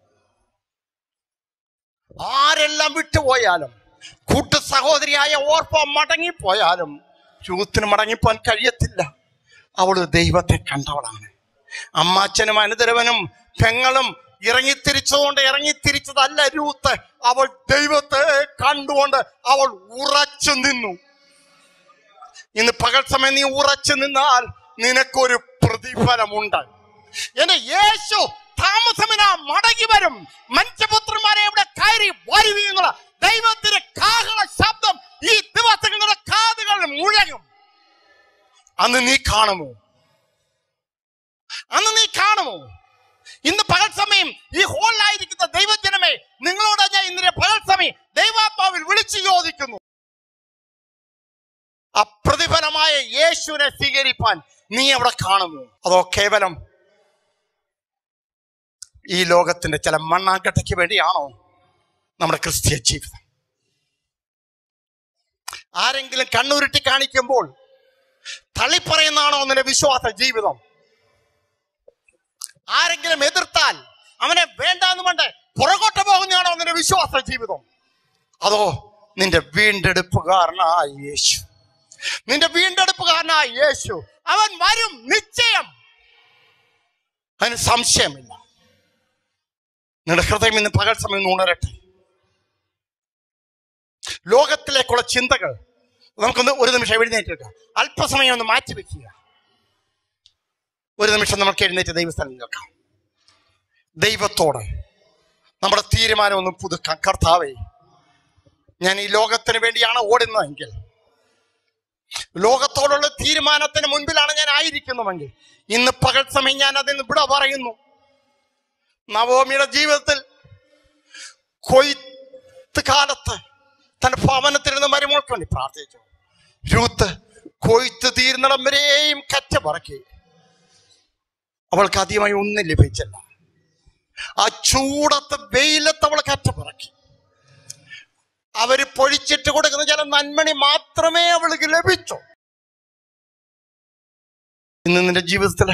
ആരെല്ലാം വിട്ടുപോയാലും, കൂട്ടു സഹോദരിയായ ഓർപ്പ മടങ്ങിപ്പോയാലും രൂത്തിന് മടങ്ങിപ്പോൻ കഴിയത്തില്ല. അവള് ദൈവത്തെ കണ്ടവളാണ്. അമ്മാച്ചനും അനുതരവനും പെങ്ങളും ഇറങ്ങിത്തിരിച്ചതുകൊണ്ട് ഇറങ്ങിത്തിരിച്ചതല്ല രൂത്ത്. അവൾ ദൈവത്തെ കണ്ടുകൊണ്ട് അവൾ ഉറച്ചു നിന്നു. ഇന്ന് പകൽ സമയം നീ ഉറച്ചു നിന്നാൽ നിനക്കൊരു പ്രതിഫലമുണ്ട്. എന്റെ യേശു താമസമിനാ മടങ്ങി വരും. മനുഷ്യപുത്രന്മാരെ ഇവിടെ കയറി വരുവീങ്ങൾ. ദൈവത്തിന്റെ കാഹള ശബ്ദം ഈ ദിവസങ്ങളുടെ കാതുകൾ മുഴങ്ങും. അന്ന് നീ കാണുമോ? അന്ന് നീ കാണുമോ? ഇന്ന് പകൽ സമയം ഈ ഹോളിലായിരിക്കുന്ന ദൈവജനമേ, നിങ്ങളോട് ഞാൻ ഇന്നലെ പകൽ സമയം ദൈവാത്മാവിൽ വിളിച്ചു ചോദിക്കുന്നു, അപ്രതിഫലമായ യേശുവിനെ സ്വീകരിപ്പാൻ നീ അവിടെ കാണുമോ? അതോ കേവലം ഈ ലോകത്തിന്റെ ചില മണ്ണാങ്കട്ടയ്ക്ക് വേണ്ടിയാണോ നമ്മുടെ ക്രിസ്തീയ ജീവിതം? ആരെങ്കിലും കണ്ണുരുട്ടി കാണിക്കുമ്പോൾ തള്ളിപ്പറയുന്നതാണോ നിന്റെ വിശ്വാസ ജീവിതം? ആരെങ്കിലും എതിർത്താൽ അവനെ വേണ്ടാന്ന് കൊണ്ട് പുറകോട്ട് പോകുന്നതാണോ നിന്റെ വിശ്വാസ ജീവിതം? അതോ നിന്റെ വീണ്ടെടുപ്പുകാരനായ യേശു, നിന്റെ വീണ്ടെടുപ്പുകാരനായ യേശു അവൻ വരും നിശ്ചയം. അതിന് സംശയമില്ല. നിങ്ങളുടെ ഹൃദയം ഇന്ന് പകൽ സമയം ഉണരട്ടെ. ലോകത്തിലേക്കുള്ള ചിന്തകൾ നമുക്കൊന്ന് ഒരു നിമിഷം എഴുന്നേറ്റ് അല്പസമയം ഒന്ന് മാറ്റി വെക്കുക. ഒരു നിമിഷം നമുക്ക് എഴുന്നേറ്റ് ദൈവസ്ഥലം നിൽക്കാം. ദൈവത്തോട് നമ്മുടെ തീരുമാനം ഒന്ന് പുതുക്കാം. കർത്താവേ, ഞാൻ ഈ ലോകത്തിന് വേണ്ടിയാണ് ഓടുന്നതെങ്കിൽ, ലോകത്തോടുള്ള തീരുമാനത്തിന് മുൻപിലാണ് ഞാൻ ആയിരിക്കുന്നുവെങ്കിൽ, ഇന്ന് പകൽ സമയം ഞാൻ അതിന് വിട പറയുന്നു. നവോമിയുടെ ജീവിതത്തിൽ കൊയ്ത്ത് കാലത്ത് തന്റെ ഭവനത്തിൽ നിന്ന് മരുമോൾക്ക് വേണ്ടി പ്രാർത്ഥിച്ചു. രൂത്ത് കൊയ്ത്ത് തീർന്നിടം വരെയും കറ്റ പറക്കി. അവൾക്ക് അധികമായി ഒന്നും ലഭിച്ചില്ല. ആ ചൂടത്ത് വെയിലത്ത് അവൾ കറ്റ പറക്കി. അവര് പൊഴിച്ചിട്ട് കൊടുക്കുന്ന ചില നന്മണി മാത്രമേ അവൾക്ക് ലഭിച്ചു. ഇന്ന് നിന്റെ ജീവിതത്തില്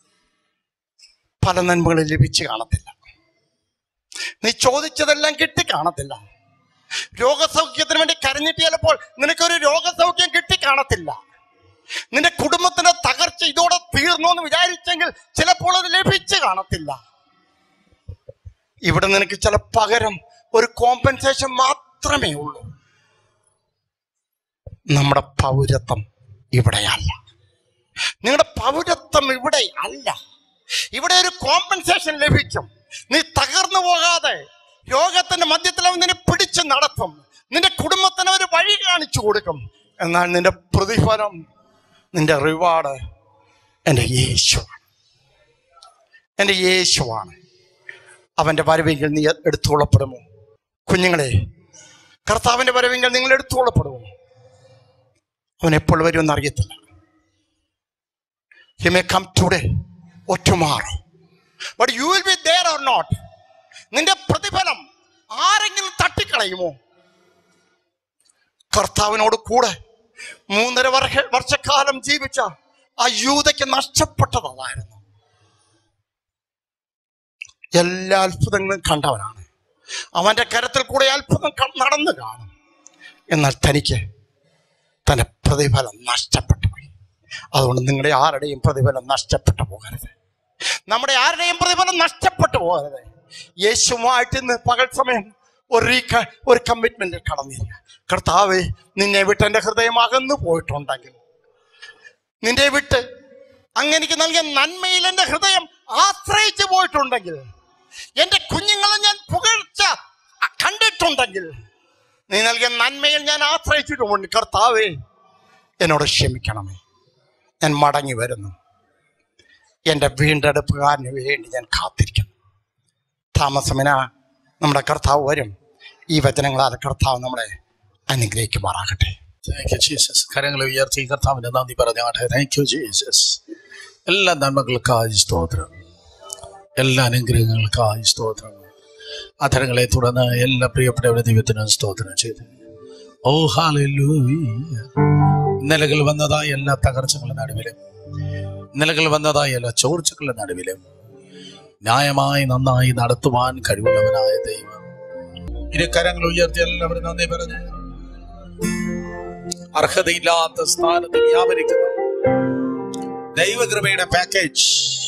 പല നന്മകളും ലഭിച്ചു കാണത്തില്ല. നീ ചോദിച്ചതെല്ലാം കിട്ടി കാണത്തില്ല. രോഗസൗഖ്യത്തിന് വേണ്ടി കരഞ്ഞിട്ട് ചിലപ്പോൾ നിനക്കൊരു രോഗസൗഖ്യം കിട്ടി കാണത്തില്ല. നിന്റെ കുടുംബത്തിന്റെ തകർച്ച ഇതോടെ തീർന്നു എന്ന് വിചാരിച്ചെങ്കിൽ ചിലപ്പോൾ അത് ലഭിച്ചു കാണത്തില്ല. ഇവിടെ നിനക്ക് ചില പകരം ഒരു കോമ്പൻസേഷൻ മാത്രമേ ഉള്ളൂ. നമ്മുടെ പൗരത്വം ഇവിടെയല്ല. നിങ്ങളുടെ പൗരത്വം ഇവിടെ അല്ല. ഇവിടെ ഒരു കോമ്പൻസേഷൻ ലഭിക്കും. നീ തകർന്നു പോകാതെ രോഗത്തിന്റെ മധ്യത്തിൽ അവൻ നിന്നെ പിടിച്ച് നടത്തും. നിന്റെ കുടുംബത്തിന് ഒരു വഴി കാണിച്ചു കൊടുക്കും. എന്നാൽ നിന്റെ പ്രതിഫലം, നിന്റെ റിവാർഡ് എൻ്റെ യേശുവാണ്. എൻ്റെ യേശുവാണ്. അവന്റെ വരവെങ്കിൽ നീ എടുത്തുകൊള്ളപ്പെടുമോ? കുഞ്ഞുങ്ങളെ, കർത്താവിന്റെ വരവെങ്കിൽ നിങ്ങൾ എടുത്തുകൊള്ളപ്പെടുമോ? അവൻ എപ്പോൾ വരുമെന്ന് അറിയത്തില്ല. He may come today or tomorrow, but you will be there or not. നിന്റെ പ്രതിഫലം ആരെങ്കിലും തട്ടിക്കളയുമോ? കർത്താവിനോട് കൂടെ മൂന്നര വർഷ വർഷക്കാലം ജീവിച്ച ആ യൂദയ്ക്ക് നഷ്ടപ്പെട്ടതായിരുന്നു. എല്ലാ അത്ഭുതങ്ങളും കണ്ടവനാണ്. അവന്റെ കരത്തിൽ കൂടെ അത്ഭുതം നടന്നു കാണും. എന്നാൽ തനിക്ക് തന്റെ പ്രതിഫലം നഷ്ടപ്പെട്ടു പോയി. അതുകൊണ്ട് നിങ്ങളുടെ ആരുടെയും പ്രതിഫലം നഷ്ടപ്പെട്ടു പോകരുത്. നമ്മുടെ ആരുടെയും പ്രതിഫലം നഷ്ടപ്പെട്ടു പോകരുത്. യേശുവായിട്ട് ഇന്ന് പകൽ സമയം ഒരു ഒരു കമ്മിറ്റ്മെന്റ് കടന്നില്ല. കർത്താവേ, നിന്നെ വിട്ട് എൻ്റെ ഹൃദയം അകന്നു പോയിട്ടുണ്ടെങ്കിൽ, നിന്റെ വിട്ട് അങ്ങനെക്ക് നൽകിയ നന്മയിൽ എൻ്റെ ഹൃദയം ആശ്രയിച്ചു പോയിട്ടുണ്ടെങ്കിൽ, എൻ്റെ കുഞ്ഞുങ്ങളെ ഞാൻ പുകഴ്ച കണ്ടിട്ടുണ്ടെങ്കിൽ, നീ നൽകിയ നന്മയിൽ ഞാൻ ആശ്രയിച്ചിട്ടുമുണ്ട്. കർത്താവേ, എന്നോട് ക്ഷമിക്കണമേ. ഞാൻ മടങ്ങി വരുന്നു. എൻ്റെ വീണ്ടെടുപ്പുകാരന് വേണ്ടി ഞാൻ കാത്തിരിക്കുന്നു. താമസമിന നമ്മുടെ കർത്താവ് വരും. ഈ വചനങ്ങളാൽ കർത്താവ് നമ്മളെ അനുഗ്രഹിക്കുമാറാകട്ടെ. Thank you Jesus. കരങ്ങളെ ഉയർത്തി കർത്താവിന്റെ നന്ദി പറഞ്ഞാട്ടെ. Thank you Jesus. എല്ലാ നന്മകൾക്കായി സ്തോത്രം, എല്ലാ അനുഗ്രഹങ്ങൾക്കായി സ്തോത്രം. അധരങ്ങളെ തുടർന്ന് എല്ലാ പ്രിയപ്പെട്ടവരുടെ ദൈവത്തിനും സ്തോത്രം ചെയ്തു. ഓ ഹല്ലേലൂയ. ഇന്നലകൾ വന്നതായ എല്ലാ തകർച്ചകളുടെ നടുവിലും, ഇന്നലകൾ വന്നതായ എല്ലാ ചോർച്ചകളുടെ നടുവിലും ന്യായമായി നന്നായി നടത്തുവാൻ കഴിവുള്ളവനായ ദൈവം. ഇരു കരങ്ങൾ ഉയർത്തി എല്ലാവരും നന്ദി പറഞ്ഞ് അർഹതയില്ലാത്ത സ്ഥാനത്ത് വ്യാപരിക്കുന്ന ദൈവകൃപയുടെ പാക്കേജ്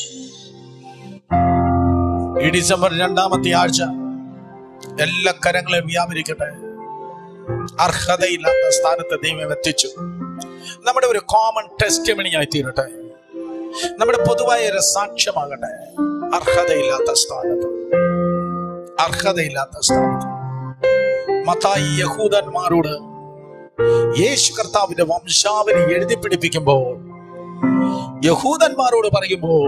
ഈ ഡിസംബർ രണ്ടാമത്തെ ആഴ്ച എല്ലാ കരങ്ങളെയും വ്യാപരിക്കട്ടെ. അർഹതയില്ലാത്ത സ്ഥാനത്ത് ദൈവം എത്തിച്ചു. നമ്മുടെ ഒരു കോമൺ ടെസ്റ്റിമണിയായി തീരട്ടെ. നമ്മുടെ പൊതുവായ ഒരു സാക്ഷ്യമാകട്ടെ. അർഹതയില്ലാത്ത സ്ഥാനത്ത്, അർഹതയില്ലാത്ത സ്ഥാനത്ത് മത്തായി യഹൂദന്മാരോട് യേശു കർത്താവിന്റെ വംശാവലി എഴുതി പിടിപ്പിക്കുമ്പോൾ, യഹൂദന്മാരോട് പറയുമ്പോൾ,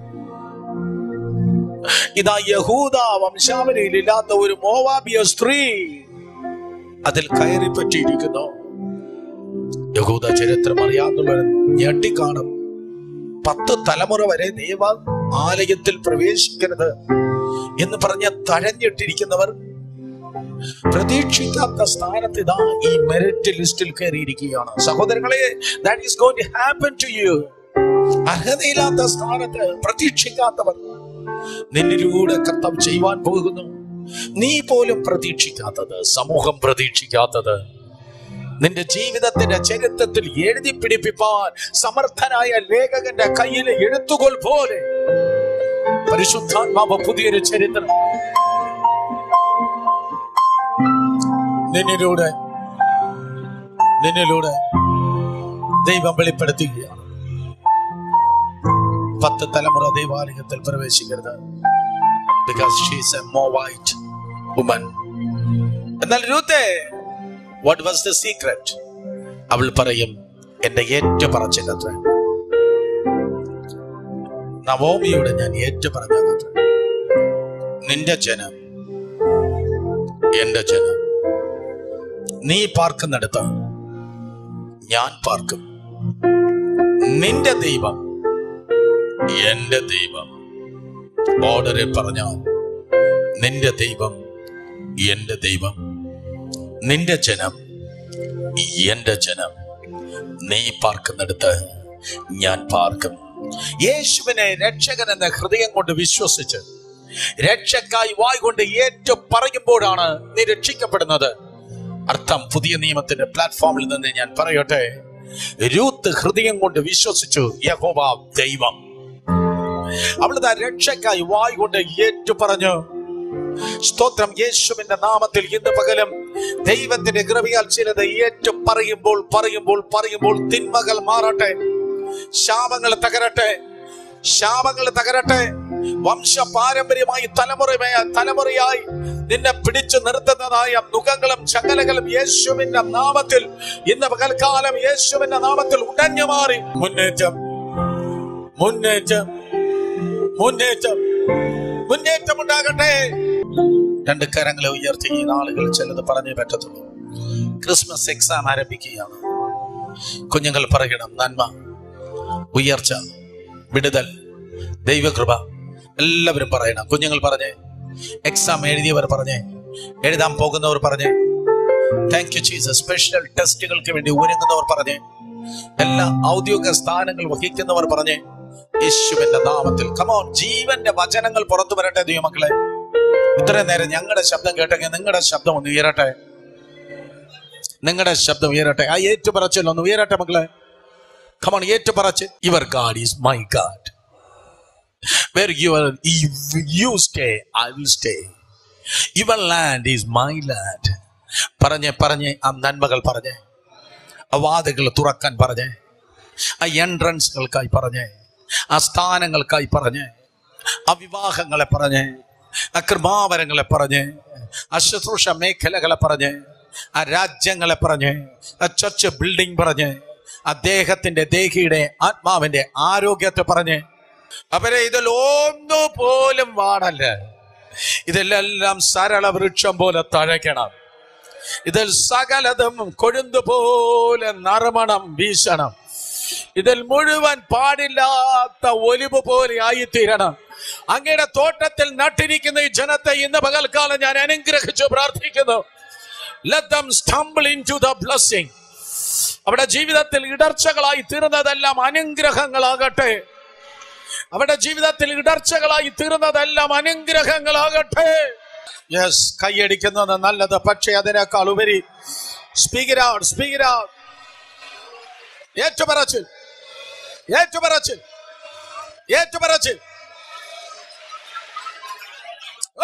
ഇതാ യഹൂദ വംശാവലിയിൽ ഇല്ലാത്ത ഒരു മോവാബിയ സ്ത്രീ അതിൽ കയറി പറ്റിയിരിക്കുന്നു. യഹൂദ ചരിത്രം അറിയാവുന്നവർ ഞെട്ടിക്കാണും. പത്ത് തലമുറ വരെ ദൈവ ആലയത്തിൽ പ്രവേശിക്കരുത് എന്ന് പറഞ്ഞ തഴഞ്ഞിട്ടിരിക്കുന്നവർ പ്രതീക്ഷിക്കാത്ത സ്ഥാനത്ത് ഇതാ ഈ മെറിറ്റ് ലിസ്റ്റിൽ കയറിയിരിക്കുകയാണ്. സഹോദരങ്ങളെ, that is going to happen to you. അർഹതയില്ലാത്ത സ്ഥാനത്ത് പ്രതീക്ഷിക്കാത്തവർ നിന്നിലൂടെ കർത്താവ് ചെയ്യുവാൻ പോകുന്നു. നീ പോലും പ്രതീക്ഷിക്കാത്തത്, സമൂഹം പ്രതീക്ഷിക്കാത്തത്, നിന്റെ ജീവിതത്തിന്റെ ചരിത്രത്തിൽ എഴുതി പിടിപ്പിപ്പാൻ സമർത്ഥനായ ലേഖകന്റെ കയ്യിലെ എഴുത്തുകോൽ പോലെ പരിശുദ്ധാത്മാവ് പുതിയൊരു ചരിത്രം നിന്നിലൂടെ നിന്നിലൂടെ ദൈവം വെളിപ്പെടുത്തുകയാണ്. പത്ത് തലമുറ ദൈവാലയത്തിൽ പ്രവേശിക്കരുത്. Because she is a Moabite woman. എന്നാൽ രൂത്തേ, what was the secret? അവൾ പറയും, എന്റെ ഏറ്റു പറച്ചിലത്ര നവോമിയോട് ഞാൻ ഏറ്റു പറഞ്ഞത്ര, നിന്റെ ജനം എന്റെ ജനം, നീ പാർക്കുന്നിടത്ത് ഞാൻ പാർക്കും, നിന്റെ ദൈവം എന്റെ ദൈവം. ഓർഡറിൽ പറഞ്ഞാൽ നിന്റെ ദൈവം എന്റെ ദൈവം, നിന്റെ ജനം എന്റെ ജനം, നീ പാർക്കുന്നിടത്ത് ഞാൻ പാർക്കും. യേശുവിനെ രക്ഷകൻ എന്ന ഹൃദയം കൊണ്ട് വിശ്വസിച്ച് രക്ഷക്കായി വായ് കൊണ്ട് ഏറ്റു പറയുമ്പോഴാണ് നീ രക്ഷിക്കപ്പെടുന്നത്. അർത്ഥം പുതിയ നിയമത്തിന്റെ പ്ലാറ്റ്ഫോമിൽ നിന്ന് ഞാൻ പറയട്ടെ, രൂത്ത് ഹൃദയം കൊണ്ട് വിശ്വസിച്ചു യഹോവ ദൈവം. അവളുടെ രക്ഷക്കായി വായ് കൊണ്ട് ഏറ്റു പറഞ്ഞു. സ്തോത്രം. യേശുവിന്റെ നാമത്തിൽ ഇന്ന് പകലും ദൈവത്തിന്റെ കൃപയാൽ ചിലത് ഏറ്റു പറയുമ്പോൾ പറയുമ്പോൾ പറയുമ്പോൾ തിന്മകൾ മാറട്ടെ, ശാപങ്ങൾ തകരട്ടെ, ശാപങ്ങൾ തകരട്ടെ. വംശ പാരമ്പര്യമായി തലമുറയായ തലമുറയായി നിന്നെ പിടിച്ചു നിർത്തുന്നതായ നുഖങ്ങളും ചങ്ങലകളും യേശുവിന്റെ നാമത്തിൽ ഇന്ന് പകൽക്കാലം യേശുവിന്റെ നാമത്തിൽ ഉടഞ്ഞു മാറി. മുന്നേറ്റം മുന്നേറ്റം മുന്നേറ്റം മുന്നേറ്റം ഉണ്ടാകട്ടെ. രണ്ട് കരങ്ങളെ ഉയർത്തി ഈ നാളുകൾ ചിലത് പറഞ്ഞേ പറ്റത്തുള്ളൂ. ക്രിസ്മസ് എക്സാം ആരംഭിക്കുകയാണ്. കുഞ്ഞുങ്ങൾ പറയണം നന്മ, ഉയർച്ച, വിടുതൽ, ദൈവകൃപ. എല്ലാവരും പറയണം. കുഞ്ഞുങ്ങൾ പറഞ്ഞേ, എക്സാം എഴുതിയവർ പറഞ്ഞേ, എഴുതാൻ പോകുന്നവർ പറഞ്ഞേ, താങ്ക് യു ജീസസ്. സ്പെഷ്യൽ ടെസ്റ്റുകൾക്ക് വേണ്ടി ഒരുങ്ങുന്നവർ പറഞ്ഞേ, എല്ലാ ഔദ്യോഗിക സ്ഥാനങ്ങൾ വഹിക്കുന്നവർ പറഞ്ഞേ, യേശുവിന്റെ നാമത്തിൽ. കമോൺ, ജീവന്റെ വചനങ്ങൾ പുറത്തു വരട്ടെ ദൈവമക്കളെ. ഇത്രയും നേരം ഞങ്ങളുടെ ശബ്ദം കേട്ടെങ്കിൽ നിങ്ങളുടെ ശബ്ദം ഒന്ന് ഉയരട്ടെ, നിങ്ങളുടെ ശബ്ദം ഉയരട്ടെ. ആ ഏറ്റുപറച്ചിൽ ഒന്ന് ഉയരട്ടെ മക്കളെ. കമോൺ, ഏറ്റുപറച്ച്. Your God is my God. Where you are, you stay, I will stay. Your land is my land. പറഞ്ഞേ പറഞ്ഞേ ആ നന്മകൾ പറഞ്ഞേ, ആ വാതിലുകൾ തുറക്കാൻ പറഞ്ഞേ, ആ എൻട്രൻസുകൾക്കായി പറഞ്ഞേ, ആ സ്ഥാനങ്ങൾക്കായി പറഞ്ഞേ, ആ വിവാഹങ്ങളെ പറഞ്ഞേ, ആ കൃപാവരങ്ങളെ പറഞ്ഞേ, ആ ശുശ്രൂഷ മേഖലകളെ പറഞ്ഞേ, ആ രാജ്യങ്ങളെ പറഞ്ഞേ, ആ ചർച്ച് ബിൽഡിംഗ് പറഞ്ഞേ, അദ്ദേഹത്തിന്റെ ദേഹിയുടെ ആത്മാവിന്റെ ആരോഗ്യത്തെ പറഞ്ഞേ. അവരെ ഇതിൽ ഒന്നുപോലും വാടല്ല, ഇതിലെല്ലാം സരള വൃക്ഷം പോലെ തഴയ്ക്കണം. ഇതിൽ സകലതും കൊഴുന്തുപോലെ നറുമണം വീശണം. ഇതിൽ മുഴുവൻ പാടില്ലാത്ത ഒലിവ് പോലെ ആയിത്തീരണം. അങ്ങയുടെ തോട്ടത്തിൽ നട്ടിരിക്കുന്ന ഈ ജനത്തെ ഇന്ന് പകൽക്കാലം ഞാൻ അനുഗ്രഹിച്ചു പ്രാർത്ഥിക്കുന്നു. Let them stumble into the blessing. അവിടെ ജീവിതത്തിൽ ഇടർച്ചകളായി തീർന്നതെല്ലാം അനുഗ്രഹങ്ങളാകട്ടെ. അവിടെ ജീവിതത്തിൽ ഇടർച്ചകളായി തീർന്നതെല്ലാം അനുഗ്രഹങ്ങളാകട്ടെ. യെസ്, കൈയടിക്കുന്നത് നല്ലത്, പക്ഷേ അതിനേക്കാൾ ഉപരി speak it out, speak it out. ഏറ്റുപറച്ചിൽ, ഏറ്റുപറച്ചിൽ, ഏറ്റുപറച്ചിൽ. ഓ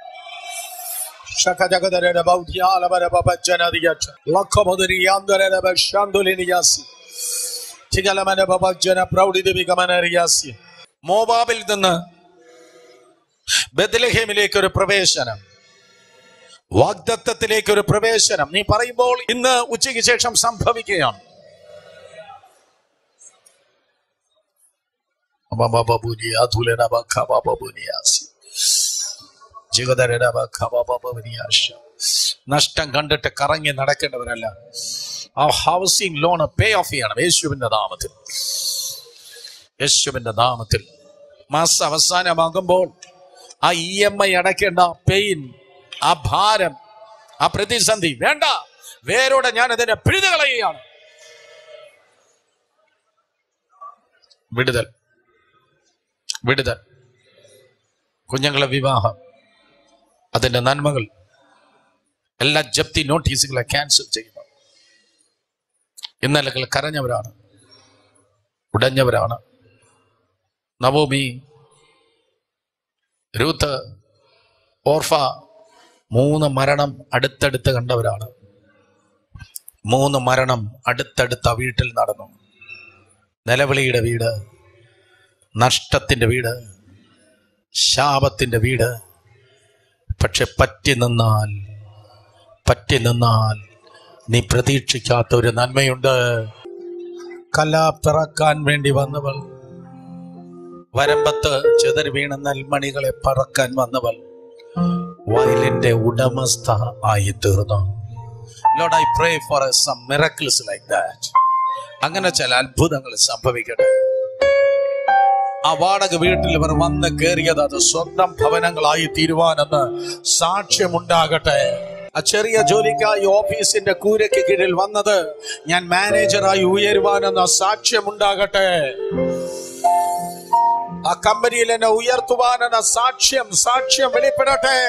ശകജഗദരയുടെ ബൗദ്ധ്യാലവര ബബജനദിയച്ച ലഖമദരിയാന്തരര ബശാന്തുലിനിയാസി ചിഗലമന ബബജന പ്രൗഢിദിവികമനരിയാസി. മോവാബിൽ നിന്ന് ബെത്ലഹേമിലേക്ക് ഒരു പ്രവേശനം, വാഗ്ദത്തത്തിലേക്ക് ഒരു പ്രവേശനം നീ പറയുമ്പോൾ ഇന്ന് ഉച്ചയ്ക്ക് ശേഷം സംഭവിക്കുകയാണ്. നഷ്ടം കണ്ടിട്ട് കറങ്ങി നടക്കേണ്ടവരല്ല. ആ ഹൗസിംഗ് ലോൺ പേ ഓഫ് ചെയ്യണം യേശുവിന്റെ നാമത്തിൽ. യേശുവിന്റെ നാമത്തിൽ മാസം അവസാനമാകുമ്പോൾ ആ ഇ എം ഐ അടയ്ക്കേണ്ട പെയിൻ, ആ ഭാരം, ആ പ്രതിസന്ധി വേണ്ട. വേരോടെ ഞാൻ അതിനെ പിഴുതുകളയുകയാണ്. വിടുതൽ, വിടുതൽ. കുഞ്ഞുങ്ങളെ വിവാഹം, അതിന്റെ നന്മകൾ, എല്ലാ ജപ്തി നോട്ടീസുകളെ ക്യാൻസൽ ചെയ്യുന്നു. ഇന്നലകൾ കരഞ്ഞവരാണ്, ഉടഞ്ഞവരാണ്. നവോമി രൂത്ത്, ഓർഫ മൂന്ന് മരണം അടുത്തടുത്ത് കണ്ടവരാണ്. മൂന്ന് മരണം അടുത്തടുത്ത വീട്ടിൽ നടന്നു. നിലവിളിയുടെ വീട്, നഷ്ടത്തിന്റെ വീട്, ശാപത്തിന്റെ വീട്. പക്ഷെ പറ്റി നിന്നാൽ പറ്റി നിന്നാൽ നീ പ്രതീക്ഷിക്കാത്ത ഒരു നന്മയുണ്ട്. കല പിറക്കാൻ വേണ്ടി വന്നവൾ, വരമ്പത്ത് ചെതറി വീണ നെൽമണികളെ പറക്കാൻ വന്നവൾ വയലിന്റെ ഉടമസ്ഥ ആയി തീർന്നു. Lord, I pray for some miracles like that. അങ്ങനെ ചില അത്ഭുതങ്ങൾ സംഭവിക്കട്ടെ. ആ വാടക വീട്ടിൽ ഇവർ വന്ന് കയറിയത് അത് സ്വന്തം ഭവനങ്ങളായി തീരുവാനെന്ന് സാക്ഷ്യമുണ്ടാകട്ടെ. ആ ചെറിയ ജോലിക്കായി ഓഫീസിന്റെ കൂരയ്ക്ക് കീഴിൽ വന്നത് ഞാൻ മാനേജറായി ഉയരുവാനെന്ന സാക്ഷ്യമുണ്ടാകട്ടെ. ആ കമ്പനിയിൽ എന്നെ ഉയർത്തുവാനെന്ന സാക്ഷ്യം സാക്ഷ്യം വെളിപ്പെടട്ടെ.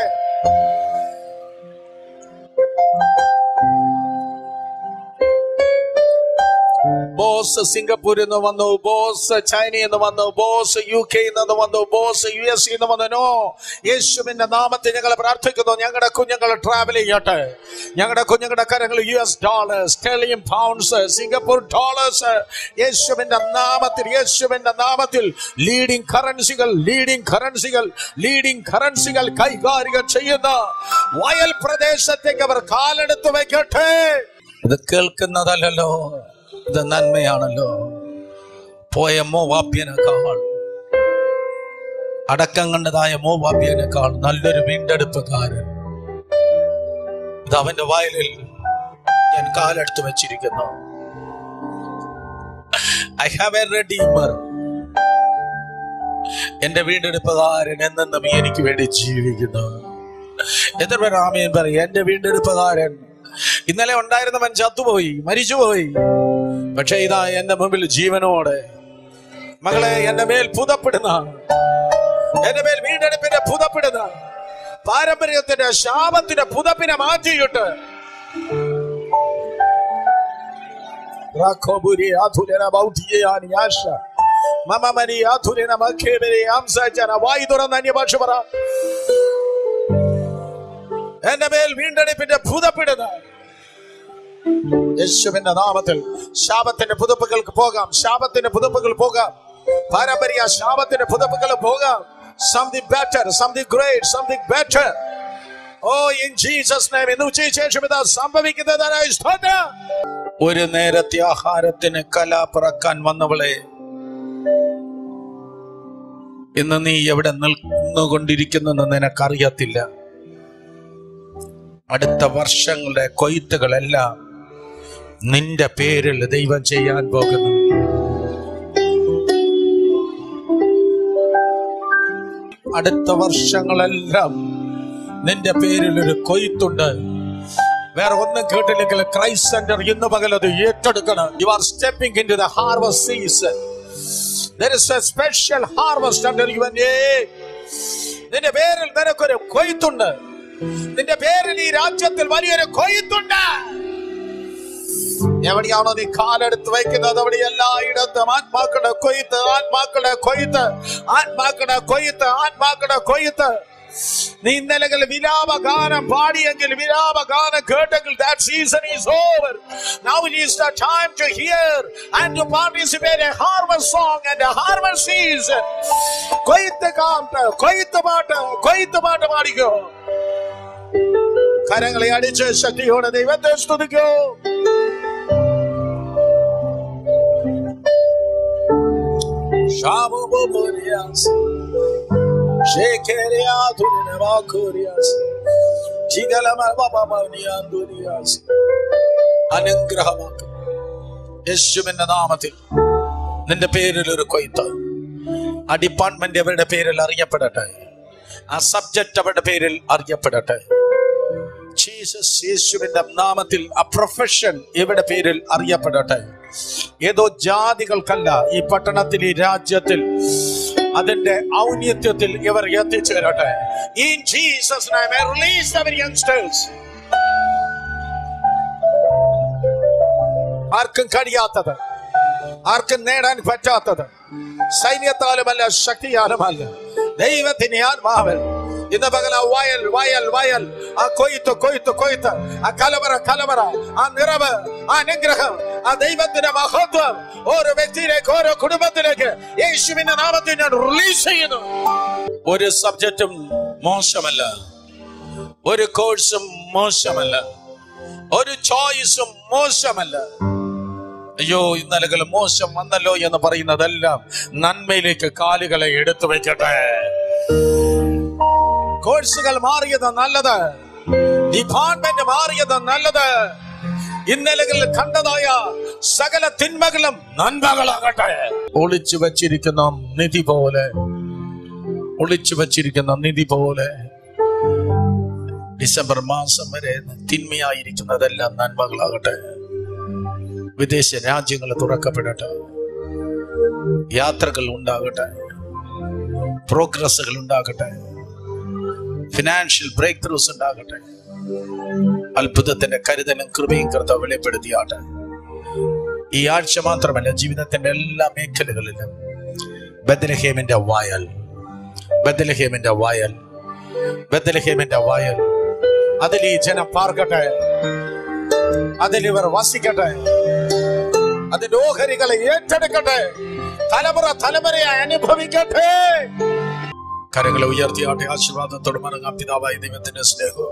ബോസ് സിംഗപ്പൂരിൽ നിന്ന് വന്നു, ബോസ് ചൈനയിൽ നിന്ന് വന്നു, ബോസ് യു കെയിൽ നിന്ന് വന്നു, ബോസ് യു എസ് നിന്ന് വന്നു. നോ, യേശുവിന്റെ നാമത്തിൽ ഞങ്ങൾ പ്രാർത്ഥിക്കുന്നു. ഞങ്ങളുടെ കുഞ്ഞുങ്ങൾ ട്രാവൽ ചെയ്യട്ടെ. ഞങ്ങളുടെ കുഞ്ഞുങ്ങളുടെ കരങ്ങൾ U S dollars, sterling pounds, Singapore dollars, യേശുവിന്റെ നാമത്തിൽ, യേശുവിന്റെ നാമത്തിൽ ലീഡിംഗ് കറൻസികൾ ലീഡിംഗ് കറൻസികൾ ലീഡിംഗ് കറൻസികൾ കൈകാര്യം ചെയ്യുന്ന വയൽ പ്രദേശത്തേക്ക് അവർ കാലെടുത്ത് വയ്ക്കട്ടെ. ഇത് കേൾക്കുന്നതല്ലോ, ഇത് നന്മയാണല്ലോ. പോയ മോവാബ്യനേക്കാൾ, അടക്കം കണ്ടതായ മോവാബ്യനേക്കാൾ നല്ലൊരു വീണ്ടെടുപ്പുകാരൻ ഇത് അവന്റെ വയലിൽ ഞാൻ കാലെടുത്ത് വെച്ചിരിക്കുന്നു. I have a redeemer. എന്റെ വീണ്ടെടുപ്പുകാരൻ എന്നെന്നും എനിക്ക് വേണ്ടി ജീവിക്കുന്നു. എത്ര പേർ ആമേൻ പറയും? എന്റെ വീണ്ടെടുപ്പുകാരൻ. ഇന്നലെ ഉണ്ടായിരുന്നവൻ ചത്തുപോയി, മരിച്ചുപോയി. പക്ഷെ ഇതാ എന്റെ മുമ്പിൽ ജീവനോടെ. മകളെ, എന്റെ മേൽ പുതപ്പെടുന്ന, എന്റെ മേൽ വീണ്ടെടുപ്പിന്റെ പുതപ്പെടുന്ന, പാരമ്പര്യത്തിന്റെ ശാപത്തിന്റെ പുതപ്പിനെ മാറ്റിയിട്ട് വായി തുറന്ന് അന്യഭാഷ പറ. എന്റെ മേൽ വീണ്ടെടുപ്പിന്റെ പുതപ്പെടുന്ന യേശുവിന്റെ നാമത്തിൽ ശാപത്തിന്റെ പുതപ്പുകൾക്ക് പോകാം. ശാപത്തിന്റെ പുതപ്പുകൾ പോകാം. പാരമ്പര്യ ശാപത്തിന്റെ പുതപ്പുകൾ പോകാം. Something better, something great, something better. Oh, in Jesus' name. ഇന്ന് ഉച്ചയ്ക്ക് ശേഷം ഇതാ സംഭവിക്കുന്നതായി സ്തോത്രം. ഒരു നേരത്തെ ആഹാരത്തിന് കല പിറക്കാൻ വന്നവളെ, ഇന്ന് നീ എവിടെ നിൽന്നുകൊണ്ടിരിക്കുന്നെന്ന് നിനക്കറിയത്തില്ല. അടുത്ത വർഷങ്ങളുടെ കൊയ്ത്തുകളെല്ലാം നിന്റെ പേരിൽ ദൈവം ചെയ്യാൻ പോകുന്നു. അടുത്ത വർഷങ്ങളെല്ലാം നിന്റെ പേരിൽ ഒരു കൊയ്ത്തുണ്ട്. വേറെ ഒന്നും കേട്ടില്ലെങ്കിൽ ക്രൈസ്റ്റ് സെന്റർ ഇന്ന് പകലത് ഏറ്റെടുക്കണം. You are stepping into the harvest season. There is a special harvest under your name. നിന്റെ പേരിൽ നിനക്കൊരു കൊയ്ത്തുണ്ട്. നിന്റെ പേരിൽ ഈ രാജ്യത്തിൽ വലിയൊരു കൊയ്ത്തുണ്ട്. എവിടെയാണോ നീ കാലെടുത്ത് വയ്ക്കുന്നത് അവിടെ എല്ലായിടത്തും ആത്മാക്കളുടെ കൊയ്ത്ത്, ആത്മാക്കളുടെ കൊയ്ത്ത്, ആത്മാക്കളുടെ കൊയ്ത്ത്, ആത്മാക്കളുടെ കൊയ്ത്ത്. നീ ഇന്നലെ വിലാപഗാനം പാടിയെങ്കിൽ, വിലാപഗാനം കേട്ടെങ്കിൽ, that season is over. Now it is the time to hear and to participate in a harvest song and a harvest season. കൊയ്ത്ത് കാട്ട്, കൊയ്ത്ത് പാട്ട്, കൊയ്ത്ത് പാട്ട് പാടിക്കോ. കരങ്ങളെ അടിച്ച് ശക്തിയോടെ ദൈവത്തെ സ്തുതിക്കോ. അനുഗ്രഹമാക്കും യേശുവിന്റെ നാമത്തിൽ. നിന്റെ പേരിൽ ഒരു കൊയ്ത്ത്. ആ ഡിപ്പാർട്ട്മെന്റ് അവരുടെ പേരിൽ അറിയപ്പെടട്ടെ. ആ സബ്ജക്ട് അവരുടെ പേരിൽ അറിയപ്പെടട്ടെ. ജീസസ്, യേശുവിന്റെ നാമത്തിൽ ആ പ്രൊഫഷൻ ഇവരുടെ പേരിൽ അറിയപ്പെടട്ടെ. ഏതോ ജാതികൾക്കല്ല ഈ പട്ടണത്തിൽ, ഈ രാജ്യത്തിൽ അതിന്റെ ഔന്നത്യത്തിൽ ഇവർ എത്തിച്ചേരട്ടെ. In Jesus' name, I release our youngsters. ആർക്കും കഴിയാത്തത്, ആർക്കും നേടാൻ പറ്റാത്തത്, സൈന്യത്താലുമല്ല, ശക്തിയാലുമല്ല, ദൈവത്തിന്റെ ആത്മാവൻ. ഇന്ന് പകല വയൽ വയൽ വയൽ, ആ കൊയ്ത്ത് കൊയ്ത്ത് കൊയ്ത്ത്, ആ കലവറ കലവറ, ആ നിറവ്, ആ അനുഗ്രഹം, ആ ദൈവത്തിന്റെ മഹത്വം ഓരോ വ്യക്തിയിലേക്ക്, ഓരോ കുടുംബത്തിലേക്ക് യേശുവിന്റെ നാമത്തിൽ ഞാൻ റിലീസ് ചെയ്യുന്നു. ഒരു സബ്ജക്റ്റും മോശമല്ല, ഒരു കോഴ്സും മോശമല്ല, ഒരു ചോയ്സും മോശമല്ല. അയ്യോ ഇന്നലകൾ മോശം വന്നല്ലോ എന്ന് പറയുന്നതെല്ലാം നന്മയിലേക്ക് കാലുകളെ എടുത്തു വെക്കട്ടെ. കോഴ്സുകൾ മാറിയത് നല്ലത്, ഡിപ്പാർട്ട്മെന്റ് മാറിയത് നല്ലത്. ഇന്നലകളിൽ കണ്ടതായ സകല തിന്മകളും നന്മകളാകട്ടെ. ഒളിച്ചു വച്ചിരിക്കുന്ന നിധി പോലെ, ഒളിച്ചു വച്ചിരിക്കുന്ന നിധി പോലെ ഡിസംബർ മാസം വരെ തിന്മയായിരിക്കുന്നതെല്ലാം നന്മകളാകട്ടെ. വിദേശ രാജ്യങ്ങൾ തുറക്കപ്പെടട്ടെ, യാത്രകൾ ഉണ്ടാകട്ടെ, പ്രോഗ്രസ്സുകൾ ഉണ്ടാകട്ടെ, ഫിനാൻഷ്യൽ ബ്രേക്ക് ത്രൂസ് ഉണ്ടാകട്ടെ. അത്ഭുതത്തിന്റെ കരുതലും കൃപയും കർത്താവ് വെളിപ്പെടുത്തിയാട്ടെ. ഈ ആഴ്ച മാത്രമല്ല, ജീവിതത്തിന്റെ എല്ലാ മേഖലകളിലും ബെത്ലഹേമിന്റെ വയൽ, ബെത്ലഹേമിന്റെ വയൽ, ബെത്ലഹേമിന്റെ വയൽ, അതിൽ ഈ ജനം പാർക്കട്ടെ, അതിൽ ഇവർ വസിക്കട്ടെ, അതിന്റെ ഓഹരികളെ ഏറ്റെടുക്കട്ടെ, തലമുറ തലമുറയായി അനുഭവിക്കട്ടെ. കരങ്ങളെ ഉയർത്തിയാട്ടെ. ആശീർവാദത്തോട് മടങ്ങാം. പിതാവായ ദൈവത്തിന്റെ സ്നേഹവും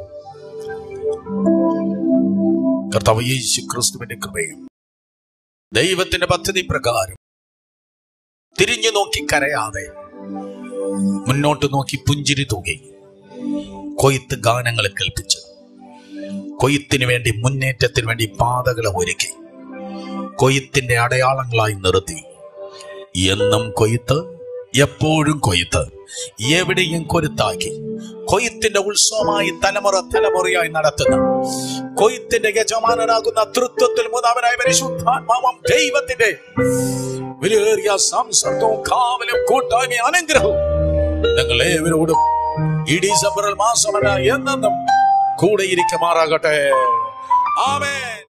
കർത്താവ് യേശു ക്രിസ്തുവിന്റെ കൃപയും ദൈവത്തിന്റെ പദ്ധതി പ്രകാരം തിരിഞ്ഞു നോക്കി കരയാതെ മുന്നോട്ട് നോക്കി പുഞ്ചിരി തൂകി കൊയ്ത്ത് ഗാനങ്ങളെ കേൾപ്പിച്ച് കൊയ്ത്തിന് വേണ്ടി, മുന്നേറ്റത്തിന് വേണ്ടി പാതകളെ ഒരുക്കി കൊയ്ത്തിന്റെ അടയാളങ്ങളായി നിർത്തി. എന്നും കൊയ്ത്ത്, എപ്പോഴും കൊയ്ത്ത്, എവിടെയും കൊരുത്താക്കി കൊയ്ത്തിന്റെ ഉത്സവമായി തലമുറ തലമുറയായി നടത്തുന്ന കൊയ്ത്തിന്റെ യജമാനനാകുന്ന തൃത്വത്തിൽ മൂന്നാമനായ പരിശുദ്ധാത്മാവും ദൈവത്തിന്റെ വിലയേറിയ സംസർഗവും കാവലും കൂട്ടായ്മയും അനുഗ്രഹവും ഞങ്ങൾ ഏവരോടും ഈ ഡിസംബറിൽ മാസമല്ല എന്നും കൂടെ ഇരിക്കുമാറാകട്ടെ. ആമേൻ.